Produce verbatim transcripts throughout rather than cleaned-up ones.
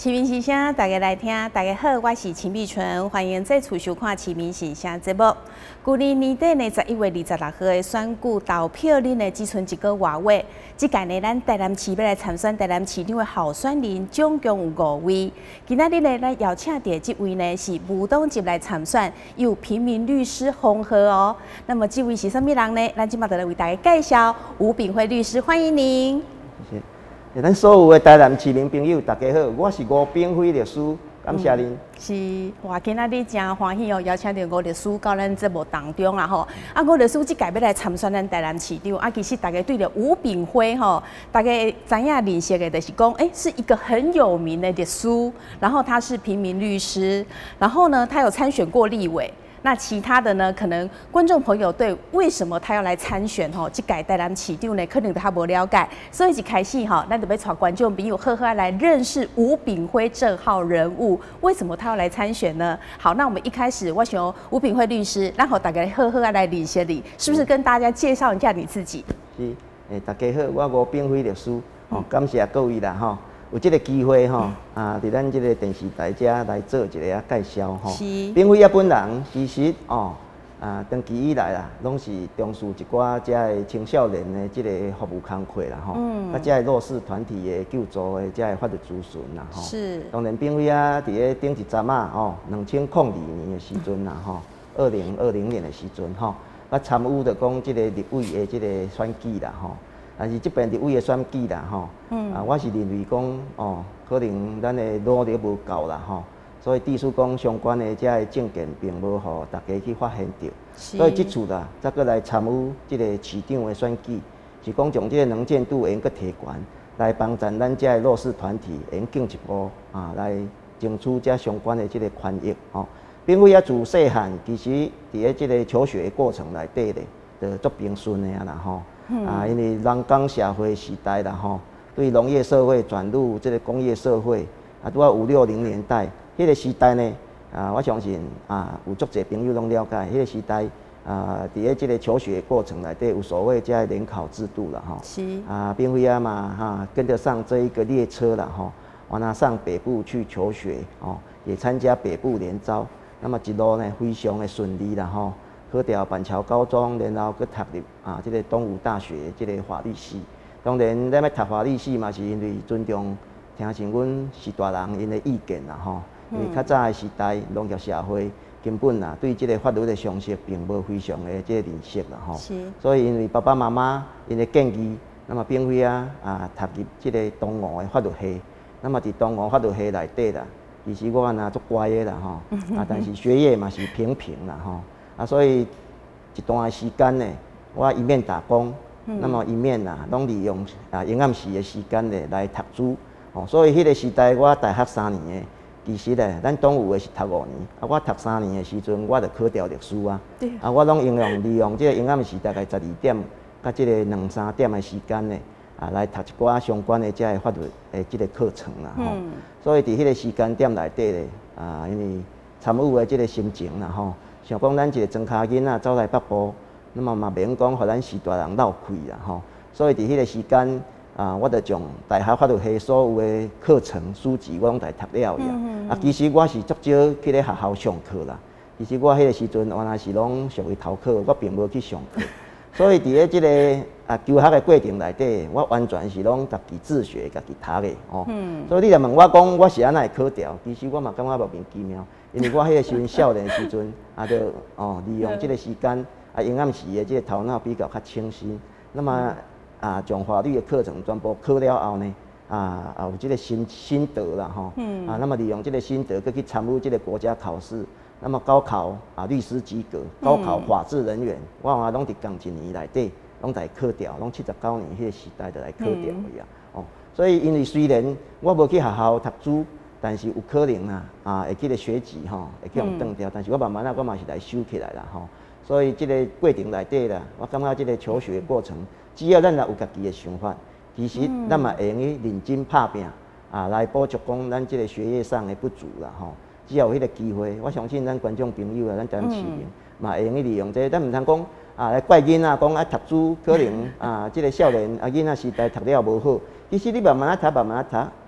市民信声，大家来听。大家好，我是秦碧纯，欢迎再次收看《市民信声》节目。去年年底呢，十一月二十六号的选举投票日呢，只剩一个月尾。即届呢，咱台南市要来参选台南市长的候选人，总共有五位。今仔日呢，咱邀请到这位呢是无党籍来参选，由平民律师洪和哦。那么这位是什么人呢？咱今麦就来为大家介绍吴炳辉律师，欢迎您。 谢谢。咱所有的台南市民朋友，大家好，我是吴炳辉律师，感谢您。嗯、 是，哇，今仔日真欢喜哦，邀请到吴律师到咱节目当中啦吼。啊，吴律师即届要来参选咱台南市长，啊，其实大家对着吴炳辉吼，大家知影认识的，就是讲，哎、欸，是一个很有名的律师，然后他是平民律师，然后呢，他有参选过立委。那其他的呢？可能观众朋友对为什么他要来参选吼，这届台南市长呢，可能他无了解，所以一开始哈，咱就要带观众朋友好好来认识吴炳辉这号人物。为什么他要来参选呢？好，那我们一开始我想吴炳辉律师，然后大家好好来认识你，是不是跟大家介绍一下你自己？ 是，诶，大家好，我吴炳辉律师，哦，感谢各位啦吼。有这个机会吼，啊，伫咱这个电视台遮来做一个啊介绍吼。是。炳辉啊本人其实哦，啊，长期以来啦，拢是从事一寡遮个青少年的这个服务工作啦吼。嗯。啊，遮个弱势团体的救助的遮个法律咨询啦吼。是。当然，炳辉啊，伫咧顶一站啊，哦，两千零二年的时阵啦吼，二零二零年的时阵吼，啊参与着讲这个立委的这个选举啦吼。但是这边立委的选举啦，吼，嗯、啊，我是认为讲，哦，可能咱的努力无够啦，吼，所以致使讲相关的这个证件并无互大家去发现到，所以这次啦，再过来参与这个市长的选举，是讲将这个能见度用个提悬，来帮助咱这个弱势团体用进一步啊，来争取这相关的这个权益，吼。并非啊自细汉其实伫咧这个求学的过程内底咧，就足平顺的啊啦，吼。嗯、啊，因为人工社会时代啦吼，对农业社会转入这个工业社会，啊，拄啊五六零年代，迄、那个时代呢，啊，我相信啊，有足侪朋友拢了解，迄、那个时代啊，伫咧这个求学过程内底有所谓这联考制度啦吼，是啊，并非啊嘛哈、啊，跟得上这一个列车啦吼，完了上北部去求学哦，也参加北部联招，那么一路呢非常的顺利啦吼。考掉板桥高中，然后去读入啊，这个东吴大学这个法律系。当然，咱要读法律系嘛，是因为尊重听从阮是大人因的意见啦吼。因为较早的时代，农业社会根本啦，对这个法律的常识并无非常的这个认识啦吼。是。所以因为爸爸妈妈因的建议，那么并非啊啊读入这个东吴的法律系，那么伫东吴法律系内底啦，其实我呐足乖的啦吼，啊，但是学业嘛是平平啦吼。啊，所以一段时间呢，我一面打工，嗯、那么一面呐，拢利用啊营暗时的时间呢来读书。哦，所以迄个时代我大学三年的，其实咧，咱东吴的是读五年，啊，我读三年的时阵，我就考掉律师啊。对。啊，我拢应用利用这个营暗时大概十二点，甲这个两三点的时间呢，啊，来读一寡相关的这个法律的这个课程啦。吼、嗯。所以伫迄个时间点内底咧，啊，因为参与的这个心情啦，吼。想讲咱一个庄脚囡仔走来北部，那么嘛免讲，互咱时大人闹开啦吼。所以伫迄个时间啊，我就将大学法律系所有的课程书籍，我拢来读了呀。嗯嗯啊，其实我是足少去咧学校上课啦。其实我迄个时阵原来是拢属于逃课，我并无去上课。所以伫咧即个啊求学的过程内底，我完全是拢家己自学、家己读的哦。嗯。所以你若问我讲我是安怎会考掉，其实我嘛感觉莫名其妙。因为我迄个时阵少年的时阵，啊，就哦利用这个时间，啊，营暗时的这个头脑比较较清晰。那么啊，将法律的课程全部考了后呢，啊啊有这个心心得啦吼。嗯。啊，那么利用这个心得，佮去参与这个国家考试。那么高考啊，律师及格；高考法制人员，我嘛拢伫共一年内底，拢来考掉，拢七十九年迄个时代就来考掉去啊。哦，所以因为虽然我无去学校读书。但是有可能啊，啊，会去个学籍吼，会去用断掉。嗯、但是我慢慢啊，我嘛是来修起来啦吼。所以这个过程内底啦，我感觉这个求学过程，只要咱若有家己的想法，其实咱嘛会用去认真拍拼啊，来补足讲咱这个学业上的不足啦吼。只要有迄个机会，我相信咱观众朋友啊，咱台湾市民嘛会用去利用这个，咱唔通讲啊来怪囡仔讲啊读书可能啊，这个少年啊囡仔时代读了无好，其实你慢慢啊读，慢慢啊读。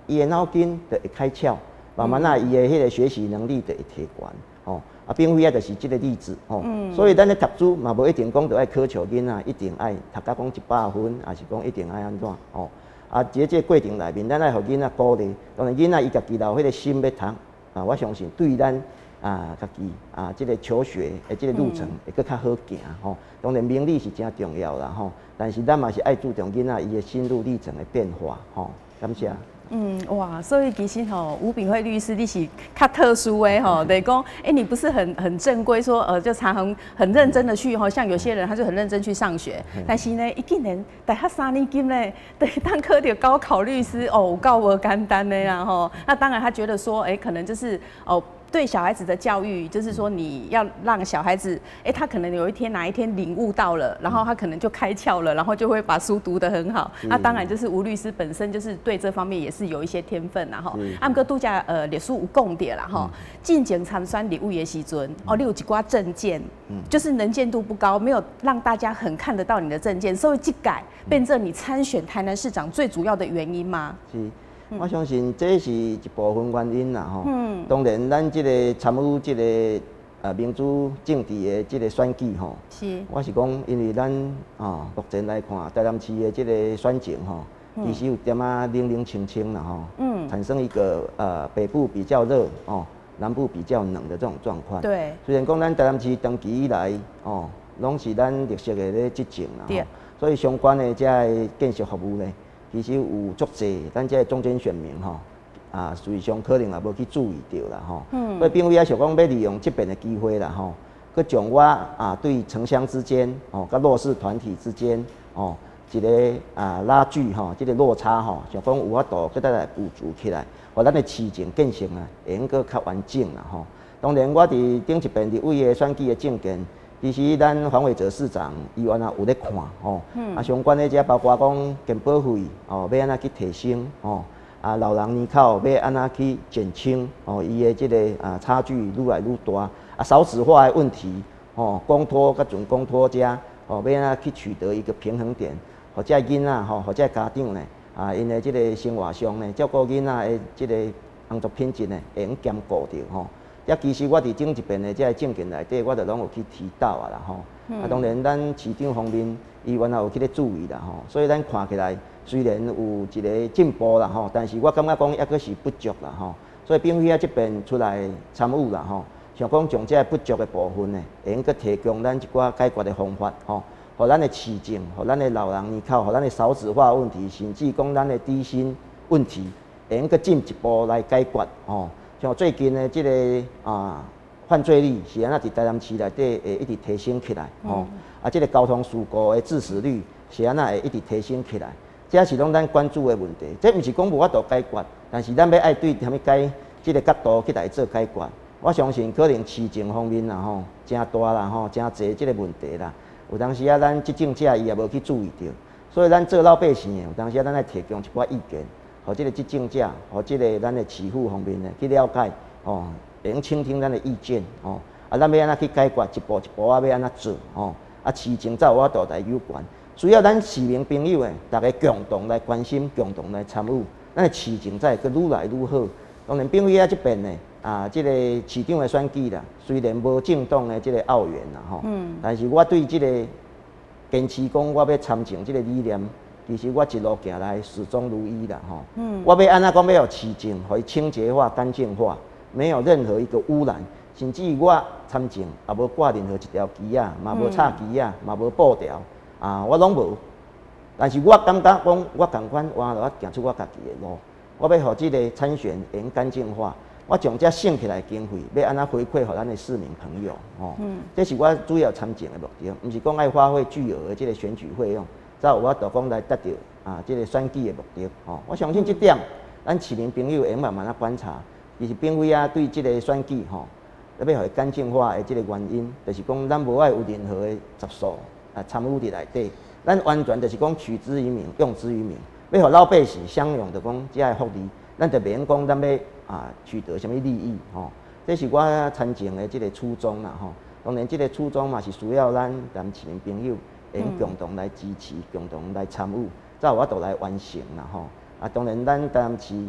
伊的脑筋就会开窍，慢慢啊，伊的迄个学习能力就会提悬，吼。啊，并非啊，就是即个例子，吼。嗯、所以咱咧读书嘛，无一定讲着爱苛求囡仔一定爱读甲讲一百分，还是讲一定爱安怎，吼。啊，即个过程内面，咱爱互囡仔鼓励，当然囡仔伊家己有迄个心要读，啊，我相信对咱啊家己啊即个求学的即个路程会更较好行，吼。当然名利是真重要啦，吼。但是咱嘛是爱注重囡仔伊的心路历程的变化，吼。感谢。 嗯，哇，所以其实吼，吴炳辉律师你是较特殊的吼，等于讲，哎，你不是很很正规，说呃，就常常很认真的去吼，像有些人他就很认真去上学，但是呢，一竟然大学三年级呢，对，当科的高考律师哦，够无简单的啦吼。那当然他觉得说，哎，可能就是哦。对小孩子的教育，就是说你要让小孩子，哎、欸，他可能有一天哪一天领悟到了，然后他可能就开窍了，然后就会把书读得很好。那当然就是吴律师本身就是对这方面也是有一些天分啦哈。啊，不过度假呃，历史有讲点啦哈，进前参选立委的时阵，哦，你有一寡证件，就是能见度不高，没有让大家很看得到你的证件，所以这改变成你参选台南市长最主要的原因吗？ 是。我相信这是一部分原因啦，吼。嗯。当然，咱这个参与这个呃民主政治的这个选举，吼。是。我是讲，因为咱啊目前来看，台南市的这个选情，吼，其实有点啊冷冷清清啦，吼。嗯。产生一个呃北部比较热，哦，南部比较冷的这种状况。对。虽然讲咱台南市长期以来，哦，拢是咱绿色的咧执政啦，吼。所以相关的这个建设服务呢。其实有足济，咱这中间选民吼，啊，随上可能也无去注意到啦吼。嗯。所以并非啊想讲要利用这边的机会啦吼，去将我啊对城乡之间哦，甲弱势团体之间哦，一个啊拉锯吼，这个落差吼，想讲有法度去再来补足起来，互咱的市政建设啊，会用个较完整啦吼。当然，我伫顶一边伫为的选举的政见。其实咱黄伟哲市长伊原来有咧看吼，嗯、啊相关的这包括讲健保费哦，要安怎去提升哦，啊老人年考要安怎去减轻哦，伊的这个啊差距愈来愈大，啊少子化的问题哦，公托甲准公托家哦，要安怎去取得一个平衡点，或者囡仔吼，或者家长呢啊，因的这个生活上呢，照顾囡仔的这个工作品质呢，会用兼顾着吼。也其实我伫整一边的这个政见内底，我就拢有去提到啊啦吼。嗯、啊，当然咱市长方面，伊原来有去咧注意啦吼，所以咱看起来虽然有一个进步啦吼，但是我感觉讲抑阁是不足啦吼。所以并非啊这边出来参与啦吼，想讲将这不足的部分呢，会用去提供咱一寡解决的方法吼，互咱的市政，互咱的老人年考，互咱的少子化问题，甚至讲咱的低薪问题，会用去进一步来解决吼。像最近的这个啊犯罪率是安怎伫台南市内底会一直提升起来，吼、嗯、啊，这个交通事故的致死率是安怎会一直提升起来，这是拢咱关注的问题。这毋是讲无法度解决，但是咱要爱对虾米解这个角度去来做解决。我相信可能市政方面啦吼，真大啦吼，真侪这个问题啦。有当时啊，咱执政者伊也无去注意到，所以咱做老百姓的，有当时啊，咱来提供一寡意见。和这个执政者，和这个咱的市府方面呢，去了解哦，会用倾听咱的意见哦，啊，咱要安怎去解决，一步一步啊，要安怎做哦，啊，市政才有法度来有关。需要咱市民朋友诶，大家共同来关心，共同来参与，咱的市政才会愈来愈好。当然，并非啊这边呢，啊，这个市长的选举啦，虽然无政党的这个拗员啦吼，嗯，但是我对这个坚持讲我要参政这个理念。其实我一路行来始终如一啦，吼。嗯。我要安怎讲要市政，可以清洁化、干净化，没有任何一个污染，甚至我参政也无挂任何一条旗啊，嘛无插旗啊，嘛无布条啊，我拢无。但是我感觉讲，我共款我我行出我家己的路，我要互这个参选用干净化，我将这省起来经费，要安怎回馈给咱的市民朋友，吼。嗯。这是我主要参政的目的，毋是讲爱花费巨额的这个选举费用。才有法度讲来达到啊，这个选举的目的吼。我相信这点，咱市民朋友会慢慢啊观察，就是并非啊对这个选举吼，要要互干净化的这个原因，就是讲咱无爱有任何的杂数啊参与伫内底，咱完全就是讲取之于民，用之于民，要互老百姓享用的讲这个福利，咱就免讲咱要啊取得什么利益吼。这是我参政的这个初衷啦吼。当然，这个初衷嘛是需要咱咱市民朋友。用共同来支持，共同来参与，才有法度来完成啦吼。啊，当然咱台南市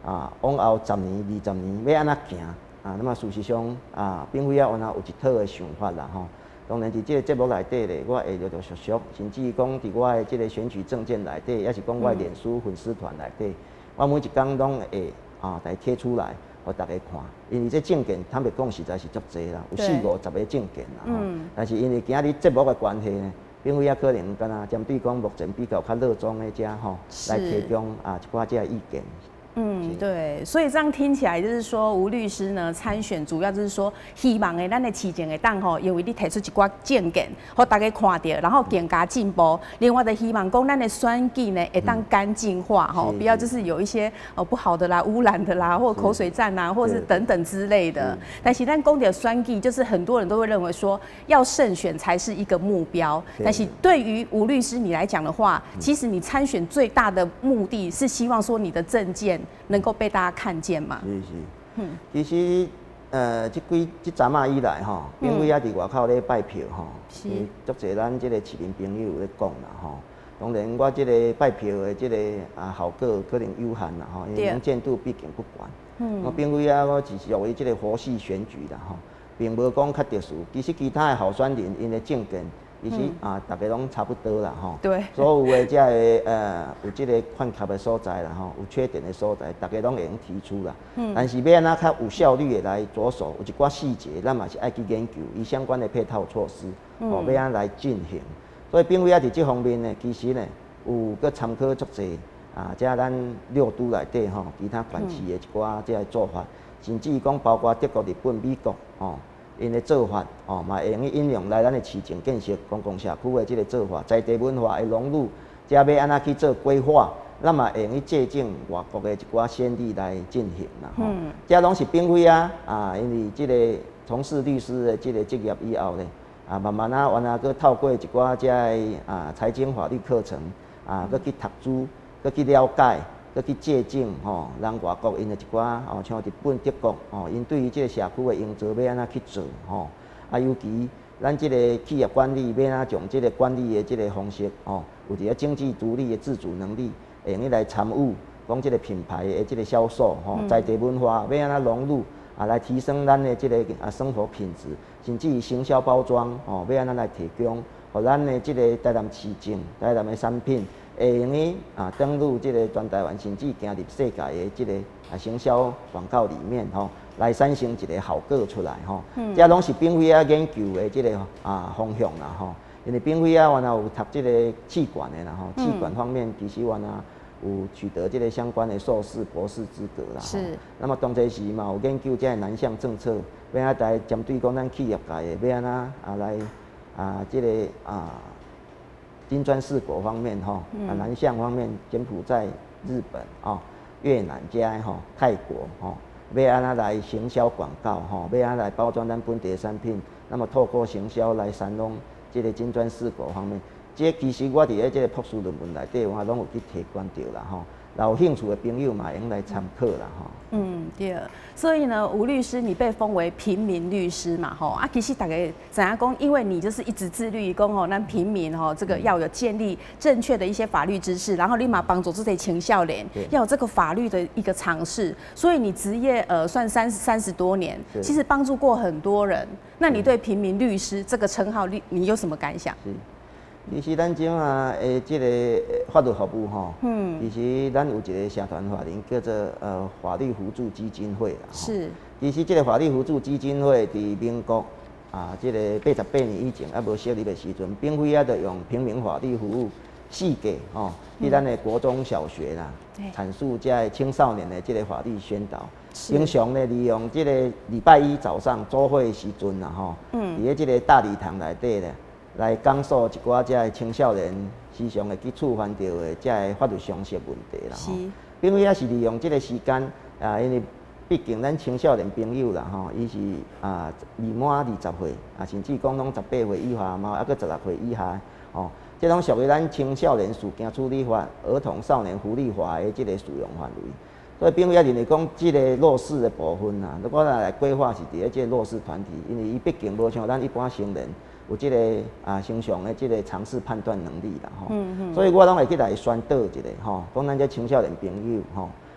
啊，往后十年、二十年要安怎行啊？那么事实上啊，并非啊，原来有一套的想法啦吼。当然，伫即个节目内底咧，我会着着熟熟，甚至讲伫我的即个选举证件内底，也是讲我的脸书粉丝团内底，我每一工拢会啊来贴出来，互大家看。因为这证件坦白讲实在是足侪啦，有四五十个证件啦吼。嗯、但是因为今日节目的关系呢，并非也可能敢若针对讲目前比较较热衷的遮吼，来提供啊一寡遮意见。 嗯，对，所以这样听起来就是说，吴律师呢参选，主要就是说，希望诶，咱的市政的党吼，因为你提出一寡证件，互大家看到，然后更加进步。另外的希望讲，咱的选举呢，会当干净化吼，不要就是有一些呃不好的啦、污染的啦，或口水战啦，或是等等之类的。但是咱讲到选举，就是很多人都会认为说，要胜选才是一个目标。但是对于吴律师你来讲的话，其实你参选最大的目的是希望说你的政见能够被大家看见嘛？ 是是，嗯，其实呃，即几即阵仔以来吼，并非也伫外口咧拜票吼，是足侪咱即个市民朋友咧讲啦吼。当然，我即个拜票的即个啊效果可能有限啦吼，因为能见度毕竟不悬。嗯，我并非啊，我只是为即个佛系选举啦吼，并无讲较特殊。其实其他的候选人因的证件。其实、嗯、啊，大家拢差不多啦吼。对。所有的这个呃，有这个缺陷的所在啦吼，有缺点的所在，大家拢会用提出啦。嗯。但是要安怎较有效率的来着手，有一寡细节，咱嘛是爱去研究，伊相关的配套措施，哦、嗯，要安来进行。所以，并非啊，伫这方面呢，其实呢，有个参考足侪啊，即咱六都内底吼，其他县市的一寡即个做法，甚至讲包括德国、日本、美国哦。因的做法哦，嘛会用去应用来咱的市政建设、公共社区的这个做法，在地文化的融入，遮要安怎去做规划，咱嘛会用去借鉴外国的一寡先例来进行啦吼。嗯。遮拢是并非啊啊，因为这个从事律师的这个职业以后咧，啊慢慢啊，原来佮透过一寡遮个啊财经法律课程啊，佮去读书，佮去了解。佮去借鉴吼，咱外国因的一寡哦，像日本、德国哦，因对于这个社区的营造要安怎去做吼，啊，尤其咱这个企业管理要安怎从这个管理的这个方式哦，有一个经济独立的自主能力，会用去来参与讲这个品牌的这个销售吼，在地文化要安怎融入啊，来提升咱的这个啊生活品质，甚至于行销包装哦，要安怎来提供，互咱的这个台南市政、台南的产品。会用去啊登录这个全台湾，甚至行入世界的这个啊行销广告里面吼，来产生一个效果出来吼。嗯。这拢是并非啊研究的这个啊方向啦吼，因为并非啊原来有读这个气管的啦吼，气管方面其实原来有取得这个相关的硕士、博士资格啦。是。那么当这时嘛有研究这个南向政策，要安来针对讲咱企业界的，要安怎啊来啊这个啊。金砖四国方面哈，啊南向方面，柬埔寨、日本啊、越南加哈、泰国哈，要安怎来行销广告哈，要安怎来包装咱本地的产品，那么透过行销来煽动这个金砖四国方面，这其实我伫咧这个博士论文内底，我拢有去提关到啦吼。有兴趣的朋友嘛，用来参考啦吼。 嗯，对。所以呢，吴律师你被封为平民律师嘛，吼啊，其实大家怎样讲？因为你就是一直致力于讲吼，咱平民吼这个要有建立正确的一些法律知识，然后立马帮助这些青少年要有这个法律的一个尝试。所以你职业呃算三三十多年，其实帮助过很多人。那你对平民律师这个称号，你你有什么感想？ 其实咱种啊，诶，即个法律服务吼，嗯，其实咱有一个社团法人叫做呃法律辅助基金会啦。是。其实即个法律辅助基金会伫民国啊，即个八十八年以前啊无设立的时阵，并非啊，着用平民法律服务四个吼，伫咱的国中小学啦，阐述遮青少年的即个法律宣导。经常咧利用即个礼拜一早上周会的时阵啦吼，嗯，伫咧即个大礼堂内底咧。来讲述一寡遮个青少年时常会去触犯到的遮个法律常识问题啦吼，并非也是利用即个时间啊，因为毕竟咱青少年朋友啦吼，伊是啊未满二十岁啊，甚至讲拢十八岁以下嘛，啊搁十六岁以下哦，即拢属于咱青少年事件处理法、儿童少年福利法的即个适用范围。所以并非也认为讲即个弱势的部分啊，如果咱来规划是伫咧即个弱势团体，因为伊毕竟无像咱一般成人。有即、這个啊，正常的即个尝试判断能力啦，吼、嗯嗯，所以我拢会去来宣导一个吼，讲咱这青少年朋友吼，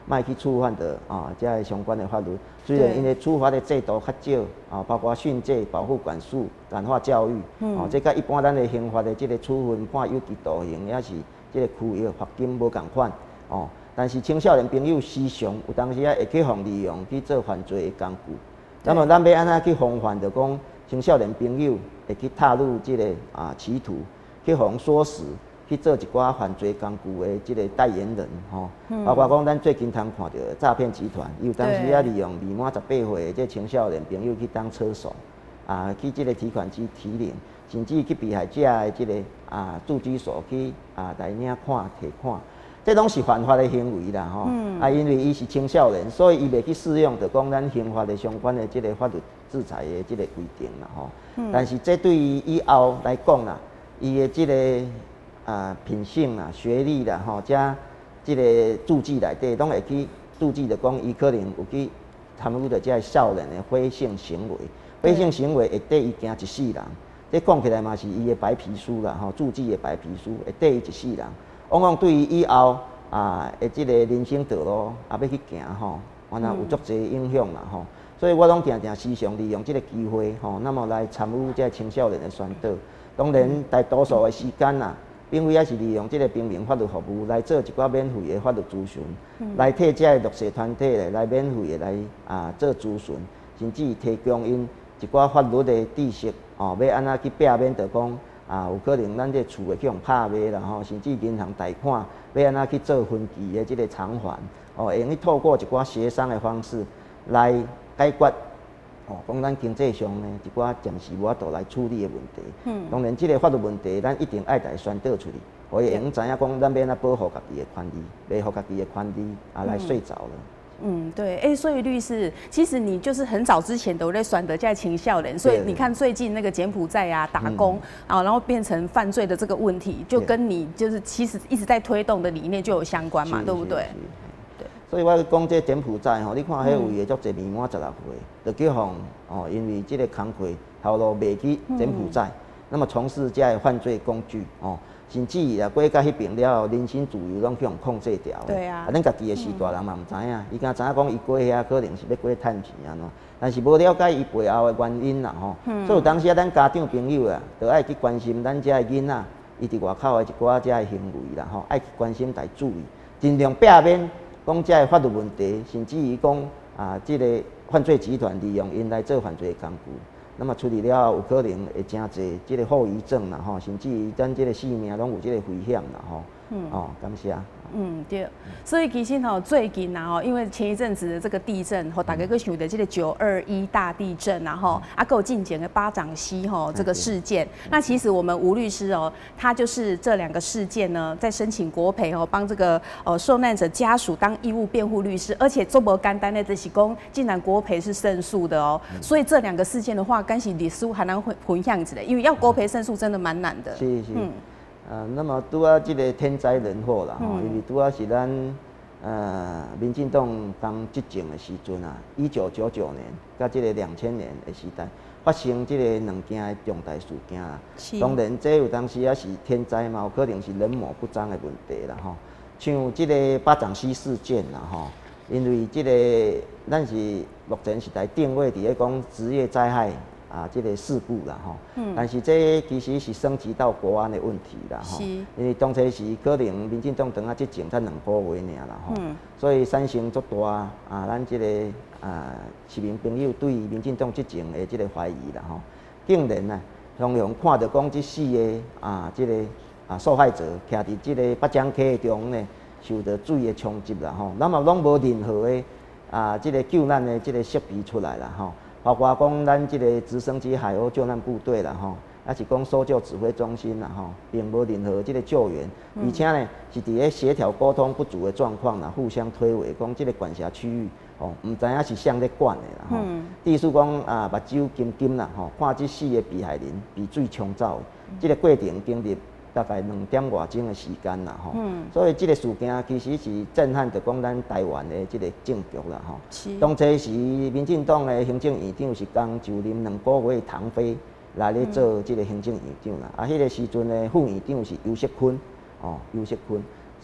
卖去触犯的啊，这相关的法律。虽然因为处罚的制度较少啊，包括训诫、保护管束、感化教育，嗯、哦，这甲一般咱的刑法的这个处分判有期徒刑，也是这个拘役、罚金无共款哦。但是青少年朋友时常有当时啊会去互利用去做犯罪的工具。那么咱要安怎去防范？就讲青少年朋友会去踏入这个啊歧途，去互唆使。去做一寡犯罪工具的即个代言人吼，嗯、包括讲咱最近通看到的诈骗集团，有当时啊利用未满十八岁的这青少年朋友去当车手，啊去即个提款机提领，甚至去被害者的即个啊住居所去啊来领款提款，这拢是犯法的行为啦吼。嗯、啊，因为伊是青少年，所以伊袂去适用着讲咱刑法的相关的即个法律制裁的即个规定啦吼。嗯、但是这对于以后来讲啦，伊的即个啊，品性啦、学历啦，吼，加即个注记内底，拢会去注记着讲，伊可能有去参与着这少年的非性行为，非性行为会缀伊行一世人。这讲起来嘛是伊的白皮书啦，吼，注记的白皮书会缀伊一世人。往往对于以后啊的即个人生道路啊要去行吼，完了有足侪影响啦吼。所以我拢定定时常利用这个机会吼，那么来参与这青少年的宣导。当然，大多数的时间啦。并非也是利用这个平民法律服务来做一寡免费的法律咨询，嗯、来替这个弱势团体咧来免费的来啊做咨询，甚至提供因一寡法律的知识哦，要安怎去避免着讲啊有可能咱这厝会去用拍卖啦吼，甚至银行贷款要安怎去做分期的这个偿还哦，会用去透过一寡协商的方式来解决。哦，讲咱经济上呢一寡暂时无法度来处理的问题。嗯，当然，这个法律问题，咱一定爱来宣导出去，可以用知影讲，咱要安怎保护家己的权利，维护家己的权利啊，来睡着了。 嗯，对，哎、欸，所以律师，其实你就是很早之前都在选择在青少年，所以你看最近那个柬埔寨啊，打工、嗯、啊，然后变成犯罪的这个问题，就跟你就是其实一直在推动的理念就有相关嘛，对不对？ 所以我讲这柬埔寨吼，你看迄位的足侪未满十六岁，就叫互哦，因为这个工课头路卖去柬埔寨，嗯、那么从事这个犯罪工具哦，甚至啊过到迄边了，人身自由拢去互控制掉。 对啊。 啊，咱家己的时大人嘛唔知影，伊敢知影讲伊过遐可能是要过趁钱安怎，但是无了解伊背后的原因啦吼。嗯、所以有当时啊，咱家长朋友啊，都爱去关心咱遮个囡仔，伊伫外口的一寡遮个行为啦吼，爱去关心来注意，尽量避免。讲这个法律问题，甚至于讲啊，这个犯罪集团利用因来做犯罪工具，那么处理了有可能会真侪这个后遗症啦吼，甚至于咱这个性命拢有这个危险啦吼。嗯。哦，感谢。 嗯，对。所以其实吼，最近啊吼，因为前一阵子的这个地震，吼，大家个想到这个九二一大地震，然后啊，够进前的巴掌溪吼这个事件。那其实我们吴律师哦，他就是这两个事件呢，在申请国赔哦，帮这个呃受难者家属当义务辩护律师，而且做不简单的这是讲，竟然国赔是胜诉的哦。嗯、所以这两个事件的话，干是律师还能混混样子的，因为要国赔胜诉真的蛮难的。 是是。嗯。呃，那么拄啊，这个天灾人祸啦，吼、嗯，因为拄啊是咱呃民进党当执政的时阵啊，一九九九年甲这个两千年的时代发生这个两件的重大事件啦。当然，这有当时也是天灾嘛，有可能是人谋不臧的问题啦，吼。像这个巴掌溪事件啦，吼，因为这个咱是目前是来定位伫咧讲职业灾害。啊，这个事故啦吼，嗯、但是这其实是升级到国安的问题啦吼，因为当初是可能民进党当啊执政才两个月尔啦吼，嗯、所以产生足大啊，咱这个啊市民朋友对民进党执政的这个怀疑啦吼，竟然啊，同样看到讲这四个啊这个啊受害者徛伫这个八江溪中呢，受到水的冲击啦吼，那么拢无任何的啊这个救难的这个设备出来啦吼。包括讲咱这个直升机海鸥救难部队啦吼，也是讲搜救指挥中心啦吼，并无任何这个救援，嗯、而且呢是伫咧协调沟通不足的状况啦，互相推诿，讲这个管辖区域哦，唔知影是谁咧管的啦吼。嗯、意思讲啊，目睭金金啦吼，看这四个被害人被水冲走的，嗯、这个过程经历大概两点外钟的时间啦吼。嗯、所以这个事件其实是震撼着讲咱台湾的这个政局啦吼。当初时民进党的行政院长是刚就任两个月的唐飞来咧做这个行政院长啦，嗯、啊，迄个时阵的副院长是尤锡坤哦，尤锡坤。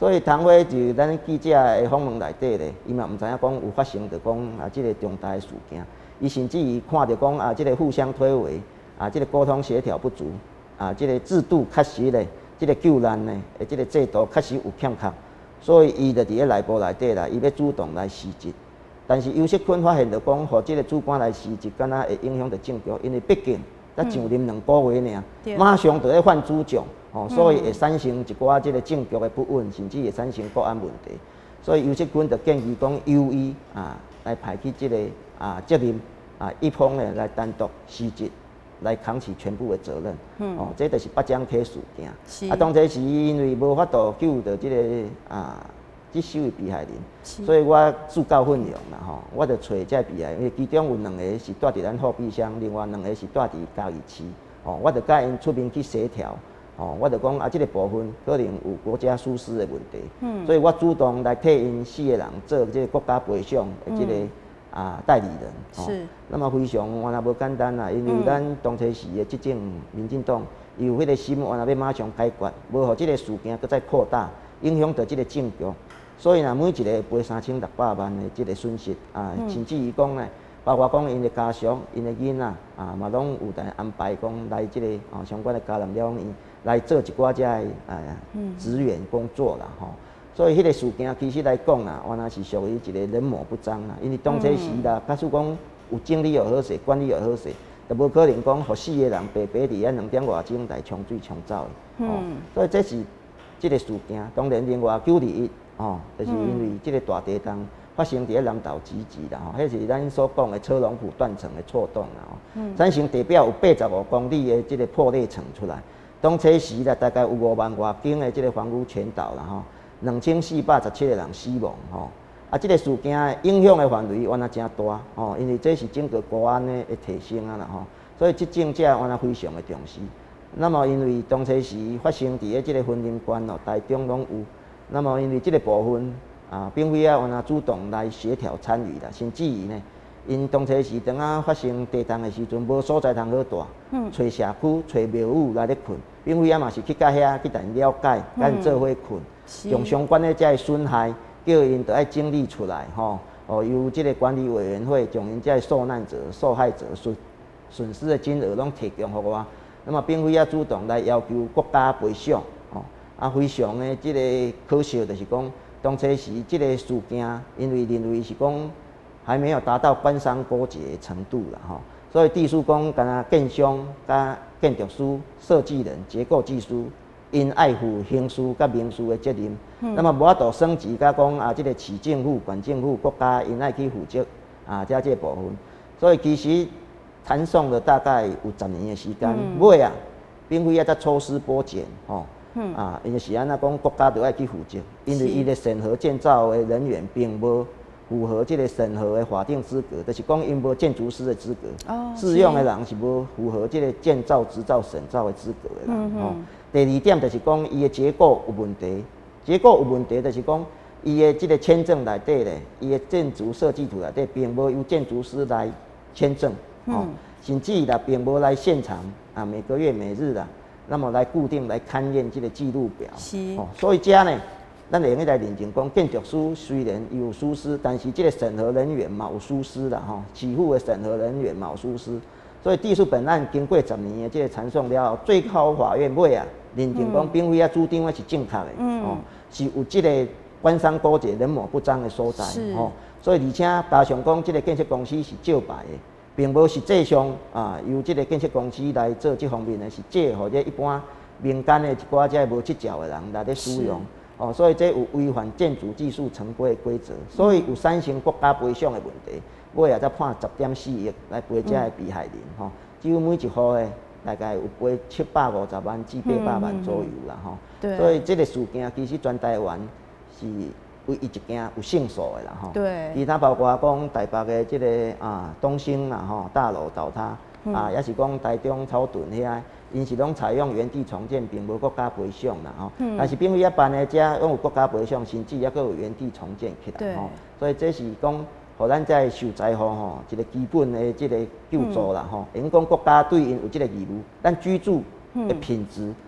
所以唐辉就咱记者的访问内底咧，伊嘛毋知影讲有发生着讲啊，即、这个重大的事件。伊甚至伊看着讲啊，即、这个互相推诿啊，即、这个沟通协调不足啊，即、这个制度确实咧，即、这个救难咧，诶，即个制度确实有欠缺。所以伊就伫咧内部内底啦，伊要主动来辞职。但是尤锡坤发现着讲，互即个主管来辞职，敢若会影响着政局，因为毕竟才上任两个月尔，嗯、马上就要换主将，哦，所以会产生一寡即个政局的不稳，甚至会产生国安问题。所以尤锡坤就建议讲，由伊啊来排去即、这个啊责任啊一方咧来单独辞职，来扛起全部的责任。嗯、哦，这就是北江溪事件。啊，当初是因为无法度救到即、这个啊。即首的被害人，所以我自告奋勇啦吼，我就找这被害人，因为其中有两个是住伫咱后壁乡，另外两个是住伫嘉义市，哦，我就甲因出面去协调，哦，我就讲啊，即、这个部分可能有国家疏失的问题，嗯，所以我主动来替因四个人做即个国家赔偿的即、这个、嗯、啊代理人，哦、是，那么非常原来无简单啦，因为咱当初时的执政民进党，伊有迄个心，原来要马上解决，无互即个事件搁再扩大，影响到即个政局。所以呢，每一个赔三千六百万的这个损失啊，嗯、甚至于讲呢，包括讲因的家属、因的囡仔啊，嘛拢有在安排讲来这个啊相关的家人疗养院来做一寡这诶啊支援工作啦吼。所以迄个事件其实来讲啦，原来是属于一个人谋不臧啦，因为当初时啦，假使讲有经理又好势，管理又好势，就无可能讲互四个人白白伫遐两点外钟来冲水冲走的。哦，嗯、所以这是这个事件，当然另外九二一。哦，就是因为这个大地震发生伫南投集集啦，吼，迄是咱所讲的车龙埔断层的错动啦，吼，嗯、产生地表有八十五公里的这个破裂层出来，当初时啦，大概有五万外间的这个房屋全倒啦，吼，两千四百十七个人死亡，吼，啊，这个事件影响的范围原来真大，吼，因为这是整个国安的提升啊啦，吼，所以这政者原来非常的重视。那么因为当初时发生伫咧这个婚姻关哦，台中拢有。那么因为这个部分啊，并非啊，原来主动来协调参与啦，甚至于呢，因当初时阵啊发生地震的时阵，无所在通好住，嗯，找社区、找庙宇来咧困，并非啊嘛是去到遐去甲因了解，甲因做伙困，用相关的这损害，叫因得爱整理出来，吼，哦，由这个管理委员会将因这受难者、受害者损损失的金额拢提供互我，那么并非啊主动来要求国家赔偿。啊，非常的即个可惜，就是讲当初时即个事件，因为认为是讲还没有达到官商勾结的程度啦，吼，所以地术工、敢若建商、甲建筑师、设计人、结构技术，因爱负刑事甲民事的责任，嗯、那么无法度升级，甲讲啊，即、这个市政府、县政府、国家因爱去负责啊，遮这部分，所以其实谈讼了大概有十年的时间，尾、嗯、啊，并非要再抽丝剥茧，吼。嗯、啊，因为是安那讲，国家就要去负责，因为伊的审核建造的人员并无符合这个审核的法定资格，就是讲因无建筑师的资格，哦、适用的人是无符合这个建造执照审照的资格的人。嗯、哦，第二点就是讲伊的结构有问题，结构有问题就是讲伊的这个签证内底咧，伊的建筑设计图内底并无由建筑师来签证，哦，嗯、甚至啦并无来现场啊，每个月每日啦。那么来固定来勘验这个记录表，是哦，所以这呢，咱会用来认证讲，建筑师虽然有疏失，但是这个审核人员嘛有疏失啦，吼，起户的审核人员嘛有疏失，所以地术本案经过十年的这个传送了后，最高法院尾啊认证讲，并非啊主张啊是正确的，嗯、哦，是有这个官商勾结、人谋不臧的所在，哦，所以而且加上讲，这个建设公司是照牌的。并无实际上啊，由这个建设公司来做这方面的，是借或者一般民间的一寡这无执照的人来咧使用，哦，所以这有违反建筑技术成规的规则，所以有产生国家赔偿的问题，尾也才判十点四亿来赔这个被害人，吼、嗯，只有每一户的大概有赔七百五十万至八百万左右啦，吼、嗯，所以这个事件其实全台湾是。唯一一件有胜诉的啦，吼。对。其他包括讲台北的这个啊东兴啦，吼大楼倒塌，嗯、啊，也是讲台中草屯遐，因是拢采用原地重建，并无国家赔偿啦，吼。嗯。但是并非一般的遮拢有国家赔偿，甚至也阁有原地重建起来，吼。所以这是讲，互咱在受灾户吼一个基本的这个救助啦，吼、嗯。因讲国家对因有这个义务，咱居住的品质。嗯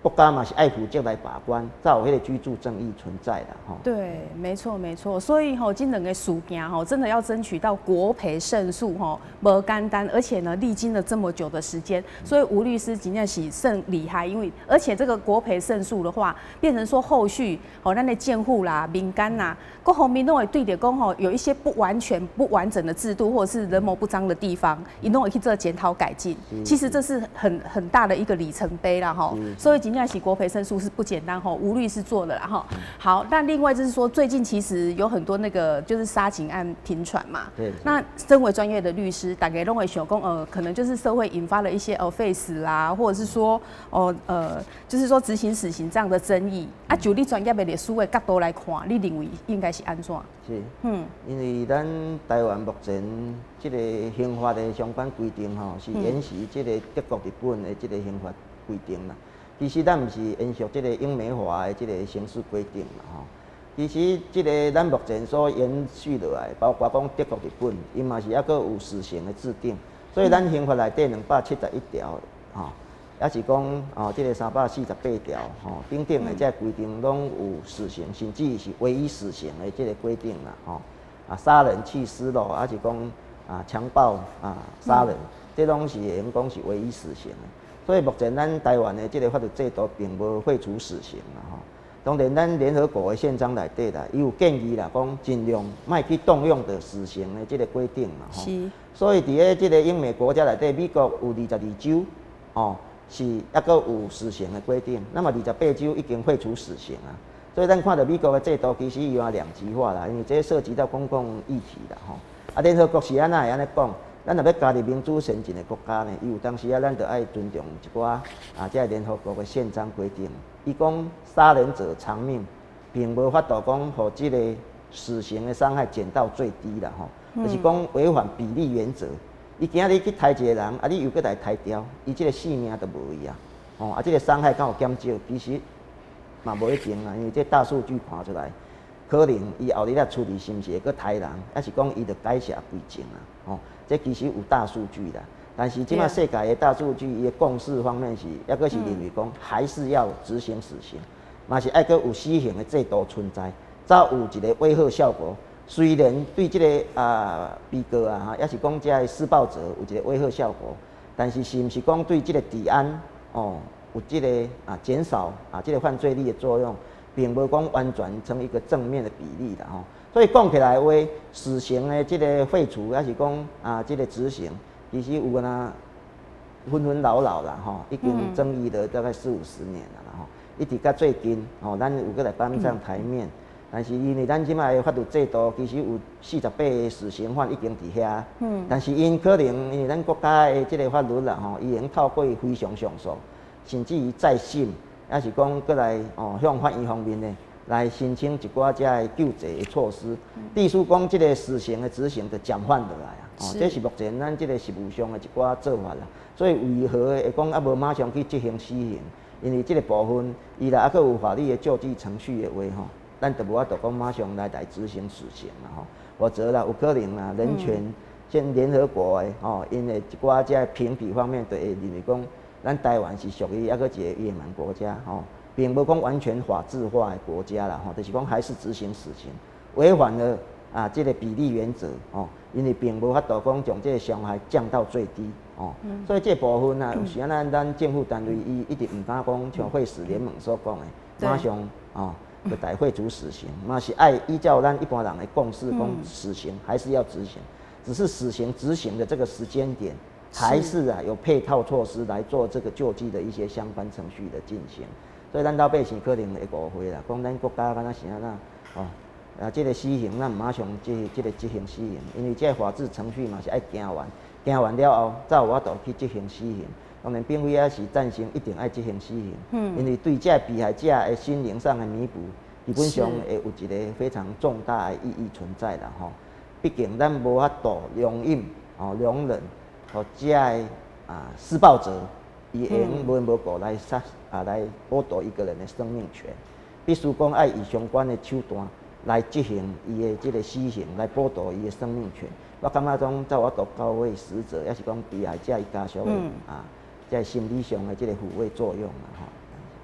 国家嘛是爱负责来把关，才有迄个居住正义存在的吼。 对，没错没错，所以吼，今两个事件吼，真的要争取到国赔胜诉吼，不简单，而且呢，历经了这么久的时间，所以吴律师真的是甚厉害，因为而且这个国赔胜诉的话，变成说后续吼，咱的监护啦、民间啦，各方面都会对着讲吼，有一些不完全、不完整的制度，或者是人谋不臧的地方，伊都会去做检讨改进。其实这是很很大的一个里程碑啦吼，所以今天是国赔胜诉是不简单吼，吴律师做的啦吼。好，那另外就是说，最近其实有很多那个就是杀警案频传嘛。 对。 那身为专业的律师，大概认为想讲呃，可能就是社会引发了一些呃废死啦，或者是说哦 呃, 呃，就是说执行死刑这样的争议。啊，就你专业的律师的角度来看，你认为应该是安怎？ 是。嗯。因为咱台湾目前这个刑法的相关规定吼，是沿袭这个德国、日本的这个刑法规定啦。其实咱毋是延续这个英美法的这个刑事规定啦吼。其实这个咱目前所延续落来，包括讲德国、日本，伊嘛是抑个有死刑的制定。所以咱刑法内底两百七十一条吼，也是讲哦，这个三百四十八条吼，等等的这规定拢有死刑，甚至是唯一死刑的这个规定啦吼。啊，杀人、弃尸咯，还是讲啊强暴啊杀人，这拢是会用讲是唯一死刑的。所以目前咱台湾的这个法律制度并无废除死刑啦吼。当然，咱联合国的宪章内底啦，伊有建议啦，讲尽量莫去动用的死刑的这个规定啦吼。是。所以伫个这个英美国家内底，美国有二十二州哦，是抑个有死刑的规定。那么二十八州已经废除死刑啊。所以咱看到美国的制度其实伊有两极化啦，因为这涉及到公共议题啦吼。啊，联合国是安那会安尼讲？咱若要加入民主先进的国家呢，伊有当时啊，咱就爱尊重一寡啊，这联合国的宪章规定。伊讲杀人者偿命，并无法度讲，互这个死刑的伤害减到最低啦吼。嗯、就是讲违反比例原则。伊今日去杀一个人，啊，你又搁来杀掉，伊这个性命都无去啊。哦，啊，这个伤害敢有减少？其实嘛无一定啊，因为这大数据看出来，可能伊后日来处理是毋是会搁杀人，还是讲伊着改写规则啊？哦。这其实有大数据的，但是即马世界的大数据伊的共识方面是，抑个是认为讲还是要执行死刑，嘛是爱个有死刑的制度存在，才有一个威吓效果。虽然对这个啊被告啊，也是讲这施暴者有一个威吓效果，但是是毋是讲对这个治安哦有这个啊减少啊这个犯罪率的作用，并无讲完全成一个正面的比例的吼。所以讲起来话，死刑的这个废除，还是讲啊，这个执行，其实有啊纷纷扰扰啦吼，已经争议了大概四五十年了啦吼，一直到最近吼，咱有搁来搬上台面，但是因为咱即摆的法律制度，其实有四十八个死刑犯已经伫遐，嗯，但是因可能因为咱国家的这个法律啦吼，伊已经透过非常上诉，甚至于再审，还是讲搁来哦向法院方面呢。来申请一寡遮的救济的措施，例如讲即个死刑的执行就暂缓落来啊，哦，这是目前咱即个实务上的一寡做法啦。所以为何会讲啊无马上去执行死刑？因为即个部分伊若还佫有法律的救济程序的话吼，咱就无法度讲马上来来执行死刑啦吼。否则啦，有可能啦，人权像联合国的吼，因为一寡遮评比方面就会认为讲，咱台湾是属于抑个一个野蛮国家吼。并无讲完全法治化的国家啦，吼，就是讲还是执行死刑，违反了啊这个比例原则哦，因为并无法度讲将这个伤害降到最低哦，嗯、所以这部分啊，有时啊咱咱政府单位伊一直唔敢讲像会死联盟所讲的，马上哦就逮废除死刑，嘛是爱依照咱一般人的共识，讲死刑还是要执行，只是死刑执行的这个时间点，还是啊有配套措施来做这个救济的一些相关程序的进行。所以咱老百姓可能会误会啦，讲咱国家敢若是安那哦，啊，这个死刑咱马上即即个执行死刑，因为这个法治程序嘛是爱行完，行完了后才有法度去执行死刑。当然，并非也是赞成一定爱执行死刑，嗯，因为对这被害者的心灵上的弥补，基本上会有一个非常重大的意义存在啦吼。毕竟咱无法度容忍哦容忍，和这个啊施暴者。伊会用无缘无故来杀啊，来剥夺一个人的生命权，必须讲爱以相关的手段来执行伊的这个死刑，来剥夺伊的生命权。我感觉种在我度到位死者，也是讲被害者伊家属的、嗯、啊，在心理上的这个抚慰作用啦吼。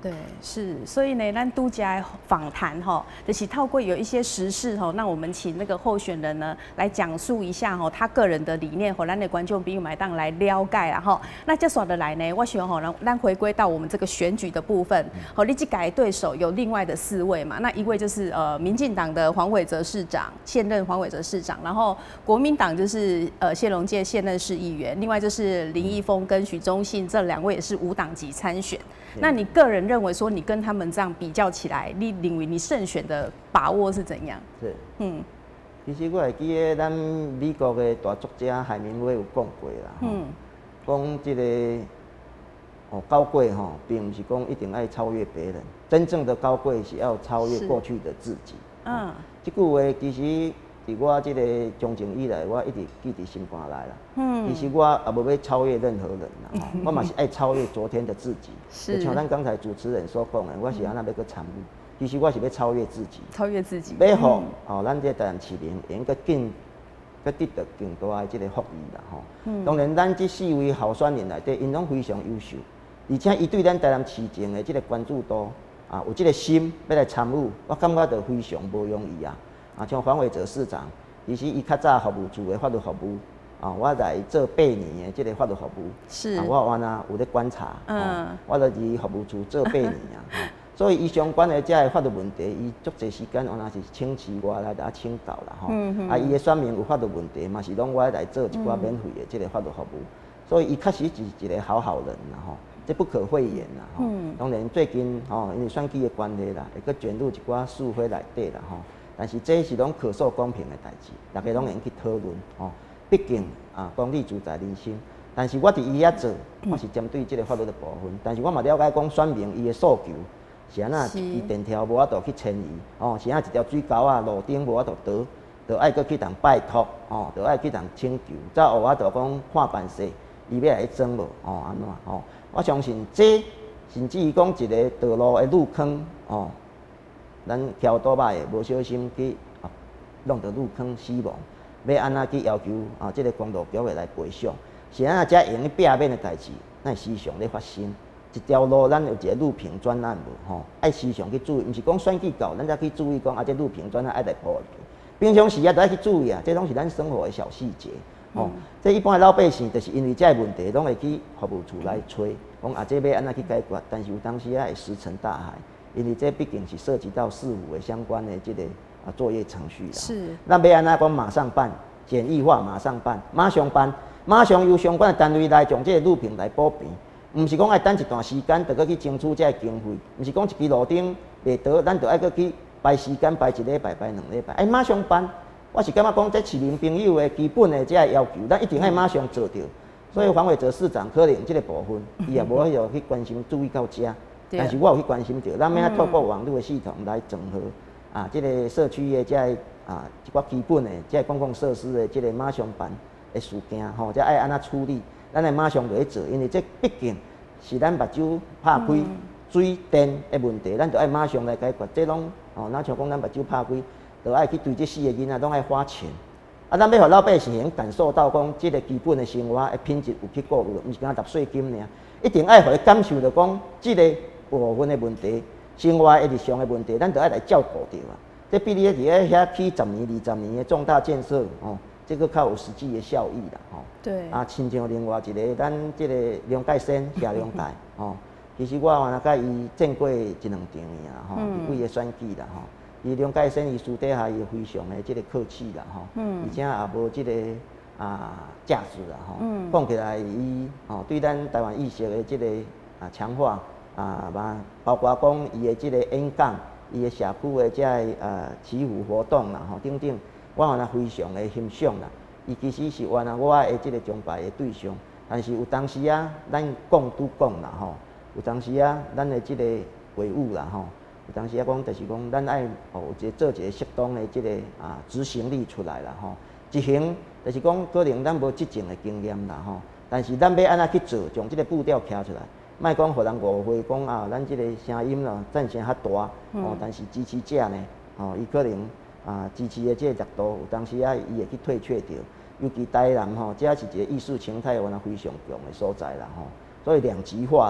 对，是，所以呢，咱都家访谈哈，就是透过有一些时事哈，那我们请那个候选人呢来讲述一下哈他个人的理念，和咱的观众朋友买当来了解啦哈。那接下来呢，我希望哈，咱回归到我们这个选举的部分。好，你这改对手有另外的四位嘛？那一位就是呃，民进党的黄伟哲市长，现任黄伟哲市长，然后国民党就是呃谢龙介现任市议员，另外就是林义峰跟许忠信这两位也是无党籍参选。那你个人认为说，你跟他们这样比较起来，你认为你胜选的把握是怎样？ 是， 嗯， 其实我会记得咱美国的大作家海明威有讲过啦，嗯，讲这个哦高贵吼，并不是讲一定要超越别人，真正的高贵是要超越过去的自己。嗯，这句话其实。伫我即个从政以来，我一直记伫心肝内啦。嗯，其实我也无要超越任何人啦，我嘛是爱超越昨天的自己。是，就像咱刚才主持人所讲的，我是安那要去参与。其实我是要超越自己。 超越自己。 要互哦，咱这台湾市民能够更，搁得到更大的即个福利啦吼。嗯。当然，咱这四位候选人内底，因拢非常优秀，而且伊对咱台湾市政的即个关注度啊，有即个心要来参与，我感觉就非常无容易啊。啊，像黄伟哲市长，其实伊较早服务处的法律服务，啊，我来做八年的这个法律服务，是，啊，我安那有咧观察，嗯，我来伫服务处做八年啊，所以伊相关的这个法律问题，伊足侪时间我那是请示我来甲请教啦，吼，嗯、啊，伊的选民有法律问题，嘛是拢我来做一寡免费的这个法律服务，所以伊确实是一个好好人啦，吼，这不可讳言啦，吼，嗯、当然最近吼，因为选举的关系啦，会佮卷入一寡是非内底啦，吼。但是这是拢可受公平的代志，大家拢会去讨论哦。毕竟啊，公理自在人心。但是我伫伊遐做，我是针对这个法律的部分。但是我嘛了解讲，选民伊的诉求是安那一电条无法度去迁移，哦，是安一条水沟啊路顶无法度倒，就爱搁去人拜托，哦，就爱去人请求，才有法度讲看办事，伊要来装无，哦安怎哦？我相信这甚至于讲一个道路的入坑，哦。咱桥倒歹的，无小心去啊，弄到入坑死亡，要安怎去要求啊？这个公路局会来赔偿，是安怎才用去避免的代志，咱时常咧发生。一条路咱有一个路平专案无吼，爱时常去注意，毋是讲选举到咱才去注意讲啊，这路平专案爱来铺去。平常时啊，都爱去注意啊，这拢是咱生活的小细节。哦，嗯、这一般的老百姓就是因为这个问题，拢会去服务处来催，讲啊，这要安怎去解决？但是有当时啊会石沉大海。因为这毕竟是涉及到市府的相关的这个啊作业程序啦。是。咱要安怎讲马上办，简易化马上办，马上办，马上由相关的单位来将这个路平来补平，唔是讲爱等一段时间，就搁去争取这个经费，唔是讲一支路顶袂倒，咱就爱搁去排时间，排一礼拜，排两礼拜，爱马上办。我是感觉讲这市民朋友的基本的这个要求，咱一定爱马上做到。所以黄伟哲市长可能这个部分，伊也无要去关心注意到这。但是我有去关心着，咱要透过网络的系统来整合啊，这个社区的这个啊一寡基本的这个公共设施的这个马上办的事件吼，才爱安怎处理，咱来马上就去做，因为这毕竟是咱目睭拍开水电的问题，咱就爱马上来解决。这拢哦，那像讲咱目睭拍开，就爱去对这四个囡仔拢爱花钱。啊，咱要互老百姓能感受到讲，这个基本的生活的品质有去顾虑，毋是讲纳税金尔，一定爱互伊感受到讲，这个。部分的问题，生活的日常的问题，咱都要来照顾到啊。这比你伫遐遐起十年、二十年的重大建设，哦，这个较有实际的效益啦，吼。对。啊，亲像另外一个，咱这个梁介生下梁台，吼，其实我安那甲伊见过一两场尔，吼，为个选举啦，吼。伊梁介生伊私底下伊非常的这个客气啦，吼，嗯，而且也无这个啊架势啦，吼。嗯。讲起来，伊哦对咱台湾意识的这个啊强化。啊，嘛包括讲伊的即个演讲，伊的社区的即个呃祈福活动啦，吼，等等，我安那非常的欣赏啦。伊其实是原来我的即个崇拜的对象，但是有当时啊，咱讲拄讲啦，吼，有当时啊，咱的即个会务啦，吼，有当时啊讲，就是讲咱爱哦，有一个做一个适当的即个啊执行力出来啦，吼，执行就是讲可能咱无即种的经验啦，吼，但是咱要安怎去做，将即个步调徛出来。莫讲互人误会，讲啊，咱即个声音咯，赞成较大，哦，但是支持者呢，哦，伊可能啊支持的即个热度，有当时啊，伊会去退却掉。尤其台南吼，这是一个意识形态原来非常强的所在啦，吼，所以两极化啦，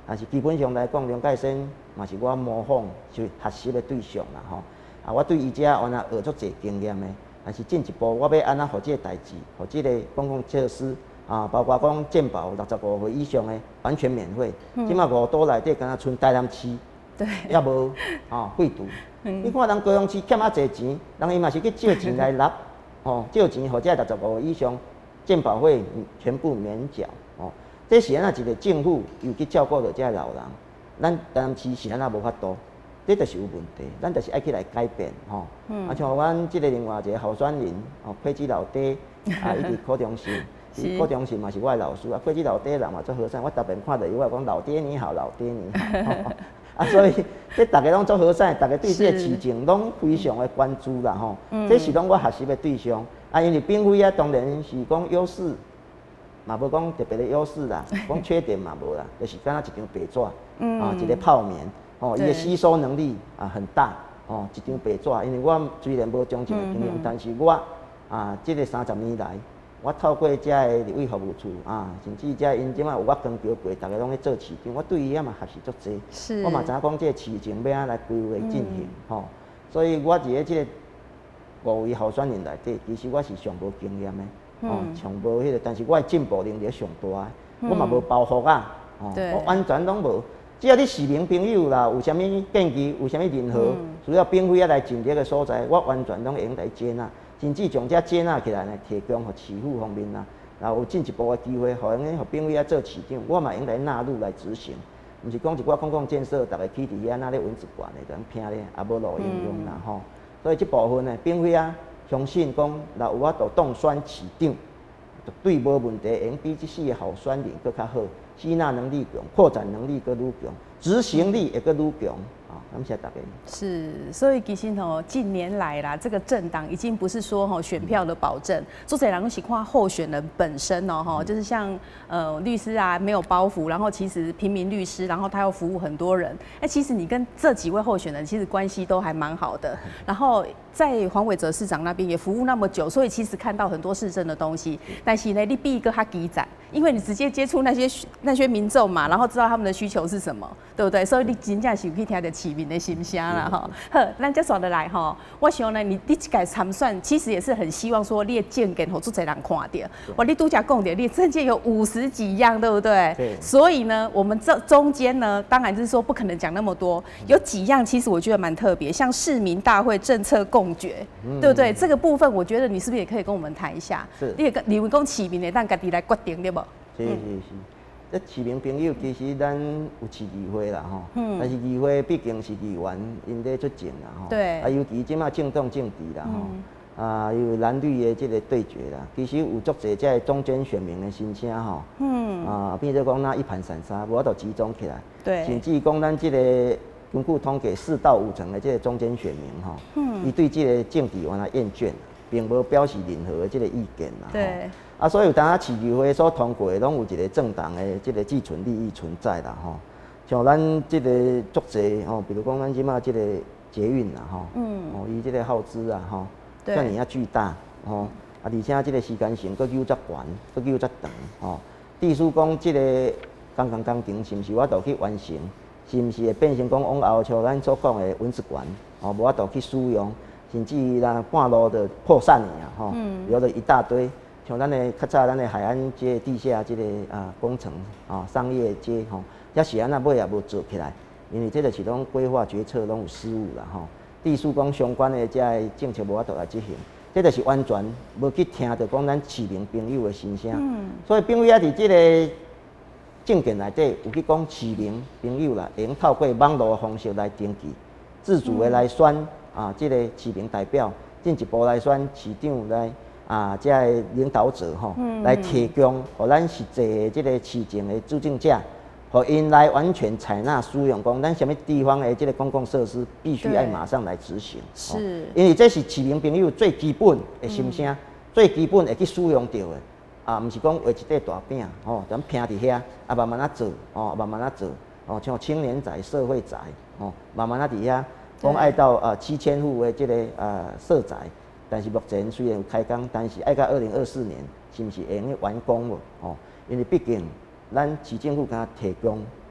但是基本上来讲，梁介生嘛是我模仿就学习的对象啦吼。啊，我对伊遮原来学足侪经验的，但是进一步我要安怎互这个代志，互这个公共设施啊，包括讲健保六十五岁以上的完全免费。即马五都内底敢若剩台南市， 对， 也无啊废除。你看人高雄市欠啊侪钱，人伊嘛是去借钱来纳，哦，借钱互这六十五岁以上健保费全部免缴，哦，这是安怎一个政府又去照顾到这老人，咱台南市是安怎无法度？这就是有问题，咱就是爱去来改变吼。嗯、啊，像阮即个另外一个候选人，哦，会计老爹，啊，伊伫高雄市，伊高雄市嘛是我的老师啊。会计老爹人嘛做和善，我特别看到伊，我讲老爹你好，老爹你好。哦、啊，所以这大家拢做和善，大家对这个市情拢非常的关注啦吼。嗯、这是拢我学习的对象。啊，因为并非啊，当然是讲优势，嘛无讲特别的优势啦，讲缺点嘛无啦，就是敢若一张白纸，嗯、啊，一个泡棉。哦，伊的吸收能力啊很大哦，一张白纸。因为我虽然无中正的经验，嗯、但是我啊，这个三十年来，我透过遮的立委服务处啊，甚至遮因即马有我跟标过，大家拢咧做市长，我对伊啊嘛学习足济。是。我嘛知影讲这个市情要安来规划进行吼、嗯哦，所以我伫个即个五位候选人内底，其实我是上无经验的，嗯、哦，上无迄个，但是我的进步能力上大的，嗯、我嘛无包袱啊，哦，我完全拢无。只要你市民朋友啦，有啥物建议，有啥物任何需要并非啊来尽力的所在，我完全拢会用来接纳，甚至将这接纳起来呢，提供互市府方面啦，然后有进一步的机会，互因互并非啊做市长，我嘛用来纳入来执行，毋是讲一寡公共建设，逐个起伫遐那咧文字馆的，就拼咧，也无路应用啦吼。所以这部分呢，并非啊相信讲，若有法度当选市长，绝对无问题，用比这四个候选人搁较好。吸纳能力强，扩展能力更愈强，执行力也更愈强啊！感谢大家。 是，所以其实吼，近年来啦，这个政党已经不是说吼选票的保证，做侪人都是看候选人本身哦，吼，就是像呃律师啊，没有包袱，然后其实平民律师，然后他要服务很多人。哎，其实你跟这几位候选人其实关系都还蛮好的，然后在黄伟哲市长那边也服务那么久，所以其实看到很多市政的东西。但是呢，你比一个他基层，因为你直接接触那些那些民众嘛，然后知道他们的需求是什么，对不对？所以你真正是可以听到市民的心声啦，哈。好，咱接说的来哈，我想呢，你你这个参选其实也是很希望说你的证件，互做侪人看到。哇，你拄则讲到，你的证件有五十几样，对不对？对。所以呢，我们这中间呢，当然就是说不可能讲那么多，有几样其实我觉得蛮特别，像市民大会政策共决，嗯、对不对？这个部分我觉得你是不是也可以跟我们谈一下？是。你也跟你们讲市民的，咱家己来决定对不？ 是是是。这市民朋友其实咱有市议会啦吼，嗯、但是议会毕竟是议员因在出政啦吼，对，啊尤其即马政党政治啦吼，嗯、啊有蓝绿的这个对决啦，其实有足侪这中间选民的心声吼，嗯，啊变做讲那一盘散沙，无法度集中起来，对，甚至讲咱这个根据统计四到五成的这个中间选民吼，嗯，伊对这个政治原来厌倦，并无表示任何的这个意见啦，对。啊，所以有当下市议会所通过的，拢有一个政党的这个既存利益存在啦，吼。像咱这个足侪吼，比如讲咱即马这个捷运啦，吼，嗯，哦，伊这个耗资啊，吼，遮尔啊巨大，吼，啊，而且这个时间性佫又遮悬，佫又遮长，吼。地书讲这个刚刚工程是毋是我度去完成？是毋是会变成讲往后像咱所讲的文字馆，哦，无法度去使用，甚至啦半路就破产了啊，吼，留了一大堆。像咱的较早咱的海岸街地下这个啊工程啊商业街吼，遐是安那尾也无做起来，因为这个是拢规划决策拢有失误啦吼。地属讲相关的这个政策无法度来执行，这就是完全无去听到讲咱市民朋友的心声。嗯。所以并非啊伫这个证件内底有去讲市民朋友啦，会用透过网络的方式来登记，自主的来选啊这个市民代表，进一步来选市长来。啊，这个领导者吼，嗯、来提供，互咱实际的这个市政的主政者，互因来完全采纳使用，讲咱什么地方的这个公共设施必须要马上来执行。是、哦，因为这是市民朋友最基本的心声，嗯、最基本会去使用到的。啊，毋是讲画一块大饼，吼，咱拼伫遐，啊慢慢啊做，哦，慢慢啊做，哦，像青年宅、社会宅，哦，慢慢啊伫遐，讲爱到啊七千户的这个啊社宅。但是目前虽然有开工，但是爱到二零二四年是毋是会用完工无？哦，因为毕竟咱市政府敢提供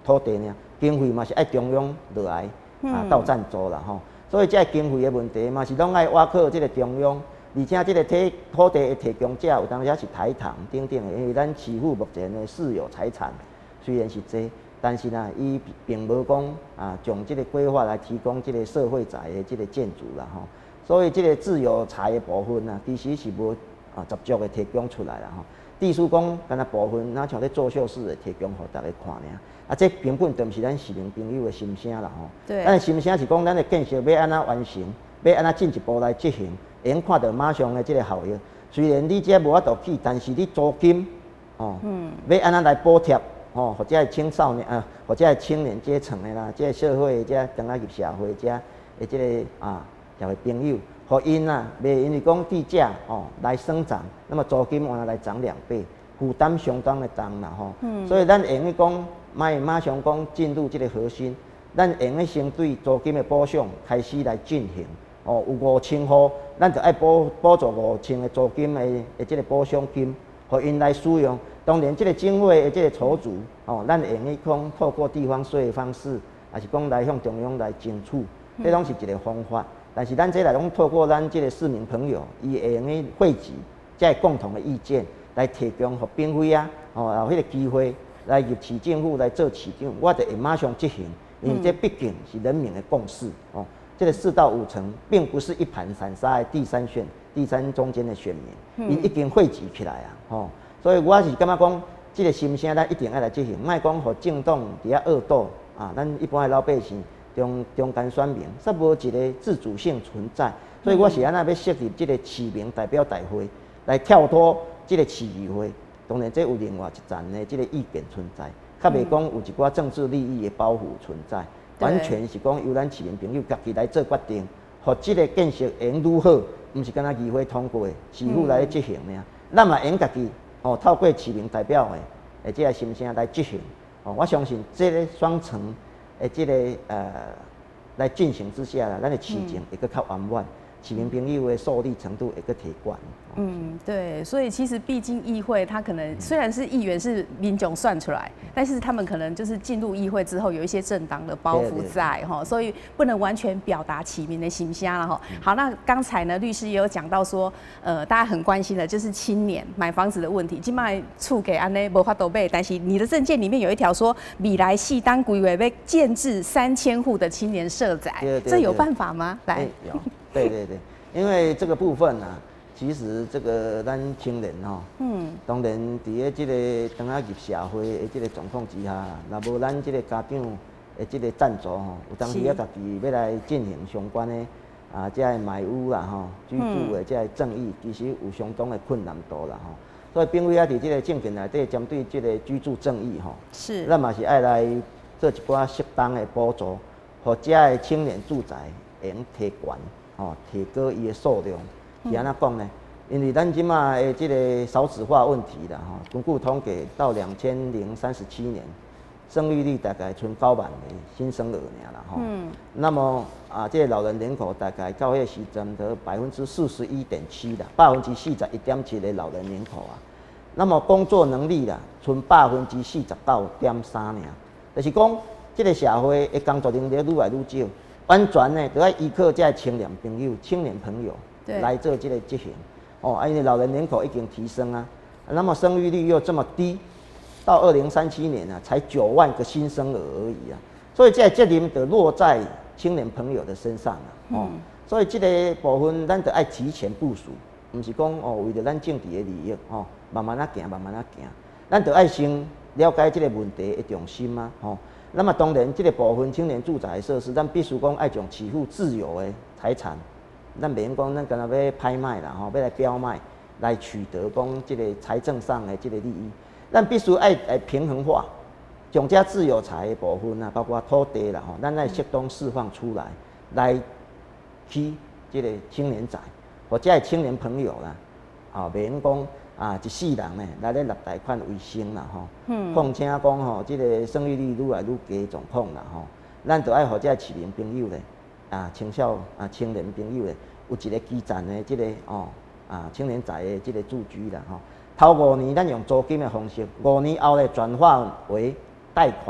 土地呢，经费嘛是爱中央落来啊到赞助啦吼。所以这经费的问题嘛是拢爱挖靠这个中央，而且这个提土地的提供者有当时也是台糖等等的，因为咱市府目前的私有财产虽然是多，但是呢，伊并无讲啊，从这个规划来提供这个社会财的这个建筑啦吼。所以这个自有财的部分呢，其实是无啊十足的提供出来啦吼。地书讲，干那部分，那像咧作秀式的提供互大家看尔。啊，这根本就毋是咱市民朋友的心声啦吼。 对。 咱的心声是讲，咱的建设要安怎完成，要安怎进一步来执行，会用看到马上的这个效益。虽然你这无法度去，但是你租金哦，嗯，要安怎来补贴哦，或者是青少年啊，或者是青年阶层的啦，这个社会这刚刚入社会这的这个啊，社会朋友。互因啊，袂因为讲地价哦来生长，那么租金往来涨两倍，负担相当的重啦吼。嗯。所以咱会用讲，卖马上讲进入这个核心，咱会用先对租金的补偿开始来进行。哦，有五千户，咱就爱补补助五千的租金的的这个补偿金，互因来使用。当然，这个经费的这个筹足，哦，咱会用讲透过地方税的方式，还是讲来向中央来争取，这拢是一个方法。但是咱这来讲，透过咱这个市民朋友，伊会用去汇集，即个共同的意见，来提供互兵会啊，哦，有迄个机会来入市政府来做市长，我就会马上执行，因为这毕竟是人民的共识哦。这个四到五成，并不是一盘散沙的第三选、第三中间的选民，伊、嗯、已经汇集起来啊，哦，所以我是感觉讲，这个心声咱一定要来执行，莫讲互政党伫遐恶斗啊，咱一般的老百姓。中中间选民，煞无一个自主性存在，所以我是安那要设立这个市民代表大会，来跳脱这个市议会。当然，这有另外一层的这个意见存在，较袂讲有一寡政治利益的包袱存在，完全是讲由咱市民朋友家己来做决定，或这个建设会如何，毋是干那议会通过的，市府来执行呢？咱嘛用家己哦，透过市民代表的，诶，这个心声来执行。哦，我相信这个双层。诶，即、这个呃来进行之下啦，咱的市情会更较圆满，市民朋友的受力程度会更提高。 嗯，对，所以其实毕竟议会它可能虽然是议员是民众算出来，但是他们可能就是进入议会之后有一些政党的包袱在哈，所以不能完全表达市民的心声了哈。好，那刚才呢律师也有讲到说，呃，大家很关心的就是青年买房子的问题，今麦处给安内无法度买，但是你的政见里面有一条说，未来系当规划要建制三千户的青年社宅，这有办法吗？来， 有，对对对，因为这个部分啊。其实这个咱青年吼，嗯，当然伫个即个当下入社会的即个状况之下，若无咱即个家长的即个赞助吼，有当时啊家己要来进行相关的啊，即个买屋啦吼，居住的即个正义，其实有相当的困难度啦吼。所以并非啊伫即个政见内底针对即个居住正义吼， 是， 咱嘛是爱来做一寡适当的补助，或者个青年住宅会用提悬吼，提高伊的数量。是安怎讲呢？因为咱即马的即个少子化问题啦，吼，根据统计到两千零三十七年，生育率大概剩九万个新生儿尔啦，吼。嗯。那么啊，这个老人人口大概到迄个时阵得百分之四十一点七啦，百分之四十一点七的老人人口啊。那么工作能力啦，剩百分之四十九点三尔，就是讲这个社会的工作能力愈来愈少，完全呢都要依靠这青年朋友、青年朋友。来做这个执行，哦，因为老人人口已经提升啊，那么生育率又这么低，到二零三七年啊，才九万个新生儿而已啊，所以这责任就落在青年朋友的身上了，哦，嗯、所以这个部分咱得爱提前部署，不是讲哦为了咱政治的利益，哦，慢慢啊行，慢慢啊行，咱得爱先了解这个问题的重心啊，哦，那么当然这个部分青年住宅设施，咱必须讲爱从起户自有的财产。咱袂用讲，咱干那要拍卖啦，吼，要来标卖，来取得讲这个财政上的这个利益。咱必须爱来平衡化，将这自有财的部分啊，包括土地啦，吼，咱来适当释放出来，来起这个青年宅，或者青年朋友啦，啊，袂用讲啊一世人呢来咧纳贷款为生啦，吼。嗯。况且讲吼，这个生育率愈来愈低状况啦，吼，咱就爱互这市民朋友咧。啊，青少啊，青年朋友咧，有一个基站的这个哦啊，青年宅的这个住居啦吼。头五年咱用租金的方式，五年后咧转化为贷款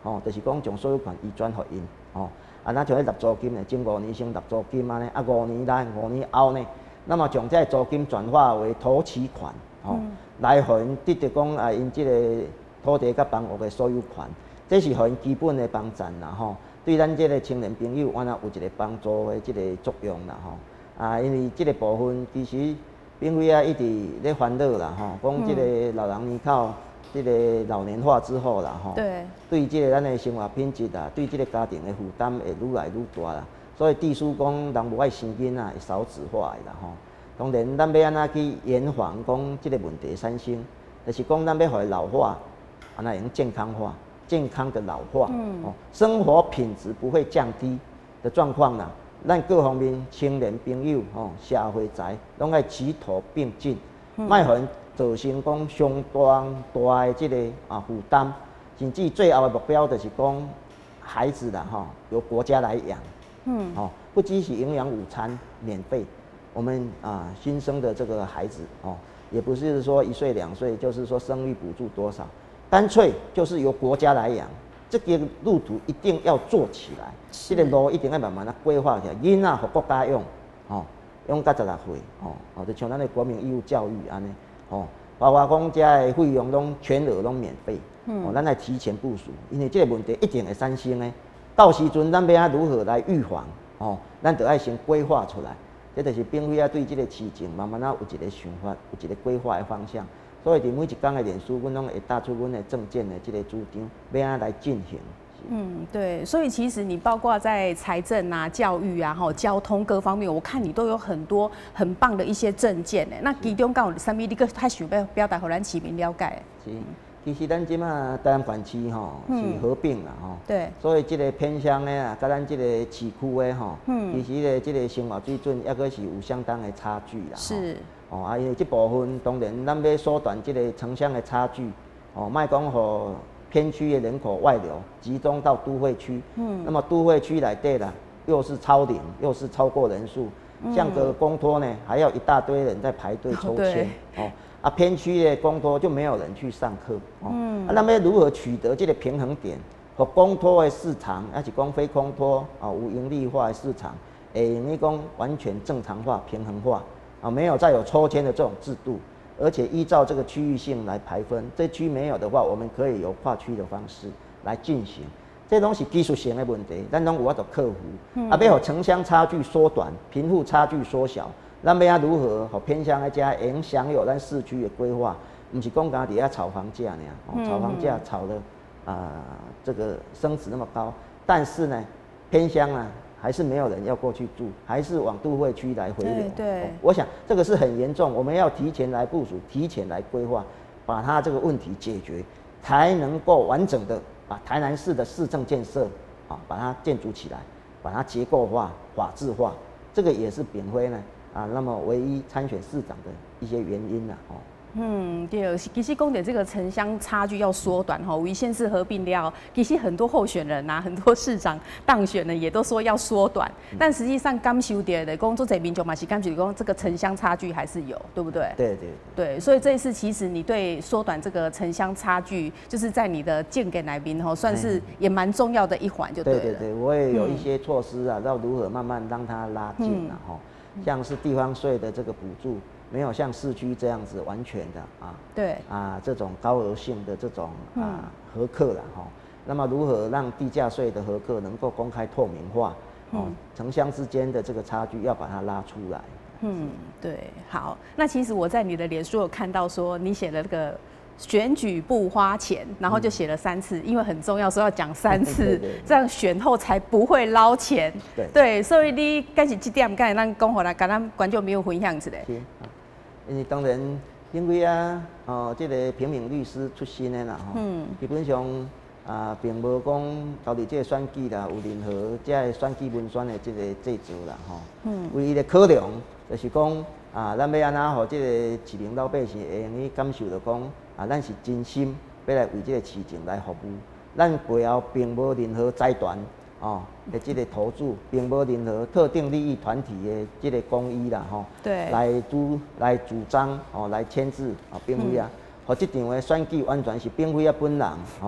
吼，就是讲将所有权移转互因，吼，啊，咱像咧纳租金呢，前五年先纳租金安尼，啊，五年内五年后呢，那么将这租金转化为头期款，吼，嗯、来互因得着讲啊，因即个土地甲房屋的所有权，这是互因基本的帮衬啦，吼，对咱即个青年朋友，我若有一个帮助的即个作用啦，吼，啊，因为即个部分其实并非啊一直咧烦恼啦，吼，讲即个老人年口。这个老年化之后啦，吼， 对， 对这个咱的生活品质啊，对这个家庭的负担会愈来愈大啦。所以地书讲人无爱生囡仔会少子化的啦，吼。当然，咱要安怎去延缓讲这个问题产生，就是讲咱要互伊老化，安怎用健康化，健康的老化，嗯，哦，生活品质不会降低的状况啦。咱各方面青年朋友，吼，社会财拢爱齐头并进，卖互因造成讲相当大的这个啊负担，甚至最后的目标就是讲孩子啦，哈，由国家来养，嗯，哦，不只是营养午餐免费，我们啊新生的这个孩子哦，也不是说一岁两岁，就是说生育补助多少，干脆就是由国家来养，这个路途一定要做起来，这个路一定要慢慢的规划起来，囡仔互国家用，哦，用到十六岁，哦，哦，就像咱的国民义务教育安尼。哦，包括讲遮的费用拢全额拢免费，嗯、哦，咱来提前部署，因为这个问题一定会产生的。到时阵咱要如何来预防？哦，咱就要先规划出来，这就是并非啊对这个市情慢慢啊有一个想法，有一个规划的方向。所以伫每一天的脸书，阮拢会打出阮的政见的这个主张，要安来进行。 嗯，对，所以其实你包括在财政啊、教育啊、哈、交通各方面，我看你都有很多很棒的一些政见呢。那其中敢有啥物你个太想要表达，互咱市民了解？ 是，其实咱即马台南县区吼是合并啦吼， 对， 所以即个偏乡的啊，甲咱即个市区的吼，其实咧即个生活水准抑阁是有相当的差距啦。 是， 哦啊，因为这部分当然咱要缩短这个城乡的差距，哦，莫讲互偏区的人口外流，集中到都会区。嗯，那么都会区内底啦，又是超龄，又是超过人数，嗯、像个公托呢，还要一大堆人在排队抽签。哦，啊，偏区的公托就没有人去上课。哦，嗯、啊，那么如何取得这个平衡点？和公托的市场，还是讲非公托啊，无盈利化的市场，会用于讲完全正常化、平衡化啊，没有再有抽签的这种制度。而且依照这个区域性来排分，这区没有的话，我们可以由跨区的方式来进行。这东西技术性的问题，咱拢有法度克服。嗯、啊，要让城乡差距缩短，贫富差距缩小，咱要如何和偏乡的家会能享有咱市区的规划？不是讲家底下炒房价呢，哦，炒房价炒的啊、呃，这个升值那么高，但是呢，偏乡啊。还是没有人要过去住，还是往都会区来回流。 对，对哦，我想这个是很严重，我们要提前来部署，提前来规划，把它这个问题解决，才能够完整的把台南市的市政建设啊，把它建筑起来，把它结构化、法制化。这个也是炳辉呢啊，那么唯一参选市长的一些原因了哦。 嗯，对，其实讲的这个城乡差距要缩短哈，为县市合并了，其实很多候选人呐、啊，很多市长当选呢，也都说要缩短，嗯、但实际上感受到的工作者民众嘛是感觉讲这个城乡差距还是有，对不对？ 对对对，所以这一次其实你对缩短这个城乡差距，就是在你的建给来宾哈，算是也蛮重要的一环，就对了。 对对对，我也有一些措施啊，要如何慢慢让它拉近啊，哈、嗯，像是地方税的这个补助。没有像市区这样子完全的啊， 对啊这种高额性的这种啊核课了哈。那么如何让地价税的核课能够公开透明化？哦，嗯、城乡之间的这个差距要把它拉出来。 嗯，对，好。那其实我在你的脸书有看到说你写了这个选举不花钱，然后就写了三次，嗯、因为很重要，所以要讲三次，对对对，这样选后才不会捞钱。对对，所以你敢是这点，敢咱讲回来，跟咱观众朋友分享一下。 因为当然，因为啊，哦，这个平民律师出身的啦，吼、嗯，基本上啊，并无讲交伫这个选举啦，有任何这个选举文宣的这个制作啦，吼、嗯，唯一的考量就是讲啊，咱要安怎互这个市民老百姓会用去感受到讲啊，咱是真心要来为这个市政来服务，咱背后并无任何财团。哦，的这个投注，并无任何特定利益团体的这个公益啦，吼、哦， 对， 来主来主张，哦，来牵制，啊、哦，并非啊，和、嗯、这场的选举完全是并非啊本人，吼、哦，